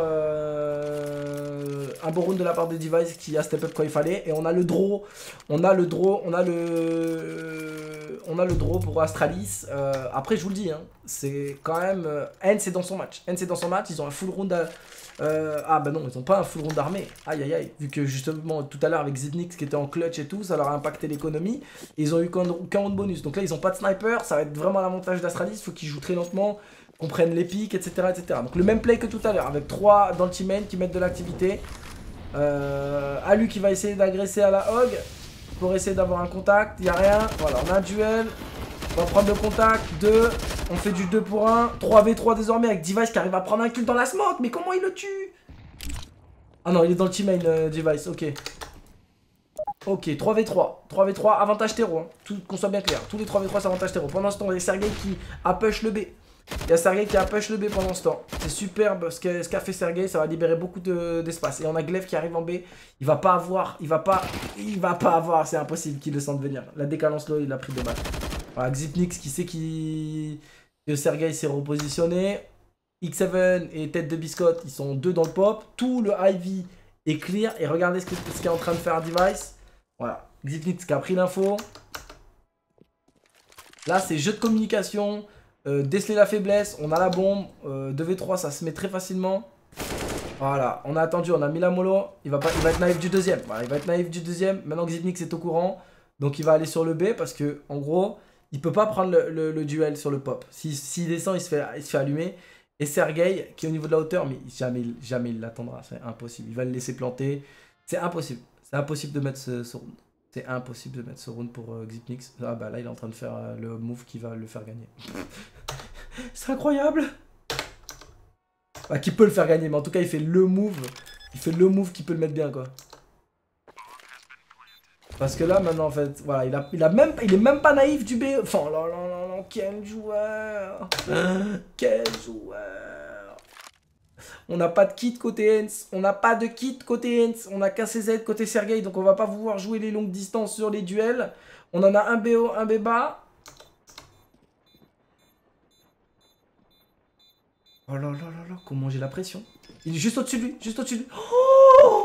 un bon round de la part de Device qui a step up quand il fallait. Et on a le draw, on a le draw pour Astralis. Après je vous le dis, hein, c'est quand même... Hens est dans son match. Ils ont un full round ah bah non, ils ont pas un full round d'armée. Aïe aïe aïe. Vu que justement tout à l'heure avec Xipnix qui était en clutch et tout, ça leur a impacté l'économie. Ils ont eu qu'un round bonus. Donc là ils ont pas de sniper, ça va être vraiment l'avantage d'Astralis. Il faut qu'ils jouent très lentement, qu'on prenne les pics, etc., etc. Donc le même play que tout à l'heure, avec 3 dans le teammate qui mettent de l'activité. Alu qui va essayer d'agresser à la hog pour essayer d'avoir un contact. Il n'y a rien. Voilà, on a un duel. On va prendre le contact. 2. On fait du 2 pour 1. 3v3 désormais avec Device qui arrive à prendre un kill dans la smoke. Mais comment il le tue? Ah non, il est dans le team main device, ok. Ok, 3v3. 3v3, avantage terreau. Hein. Qu'on soit bien clair. Tous les 3v3, c'est avantage terreau. Pendant ce temps, il y a Sergei qui a push le B. Il y a Sergei qui a push le B pendant ce temps. C'est superbe ce qu'a fait Sergei. Ça va libérer beaucoup d'espace. Et on a Glaive qui arrive en B. Il va pas avoir. Il va pas avoir. C'est impossible qu'il le sente venir. La décalance là, il a pris des balles. Voilà, Xypnix qui sait que Sergei s'est repositionné. X7 et Tête de Biscotte, ils sont deux dans le pop. Tout le Ivy est clear. Et regardez ce qu'est en train de faire Device. Voilà, Xypnix qui a pris l'info. Là, c'est jeu de communication. Déceler la faiblesse. On a la bombe. 2v3, ça se met très facilement. Voilà, on a attendu, on a mis la mollo. Il va être naïf du deuxième. Voilà, il va être naïf du deuxième. Maintenant, Xypnix est au courant. Donc, il va aller sur le B parce que, en gros, il peut pas prendre le duel sur le pop. S'il descend, il se fait allumer. Et Sergei, qui est au niveau de la hauteur, mais jamais il l'attendra. C'est impossible. Il va le laisser planter. C'est impossible. C'est impossible de mettre ce round. C'est impossible de mettre ce round pour Xypnix. Ah bah là, il est en train de faire le move qui va le faire gagner. C'est incroyable. Bah, qui peut le faire gagner, mais en tout cas, il fait le move. Il fait le move qui peut le mettre bien, quoi. Parce que là, maintenant, en fait, voilà, il est même pas naïf du B. Enfin, oh là là là là, quel joueur. Quel joueur. On n'a pas de kit côté Hens. On n'a pas de kit côté Hens. On a qu'un CZ côté Sergei. Donc on va pas pouvoir jouer les longues distances sur les duels. On en a un BO, un B bas. Oh là là là là. Comment j'ai la pression. Il est juste au-dessus de lui. Juste au-dessus de lui. Oh,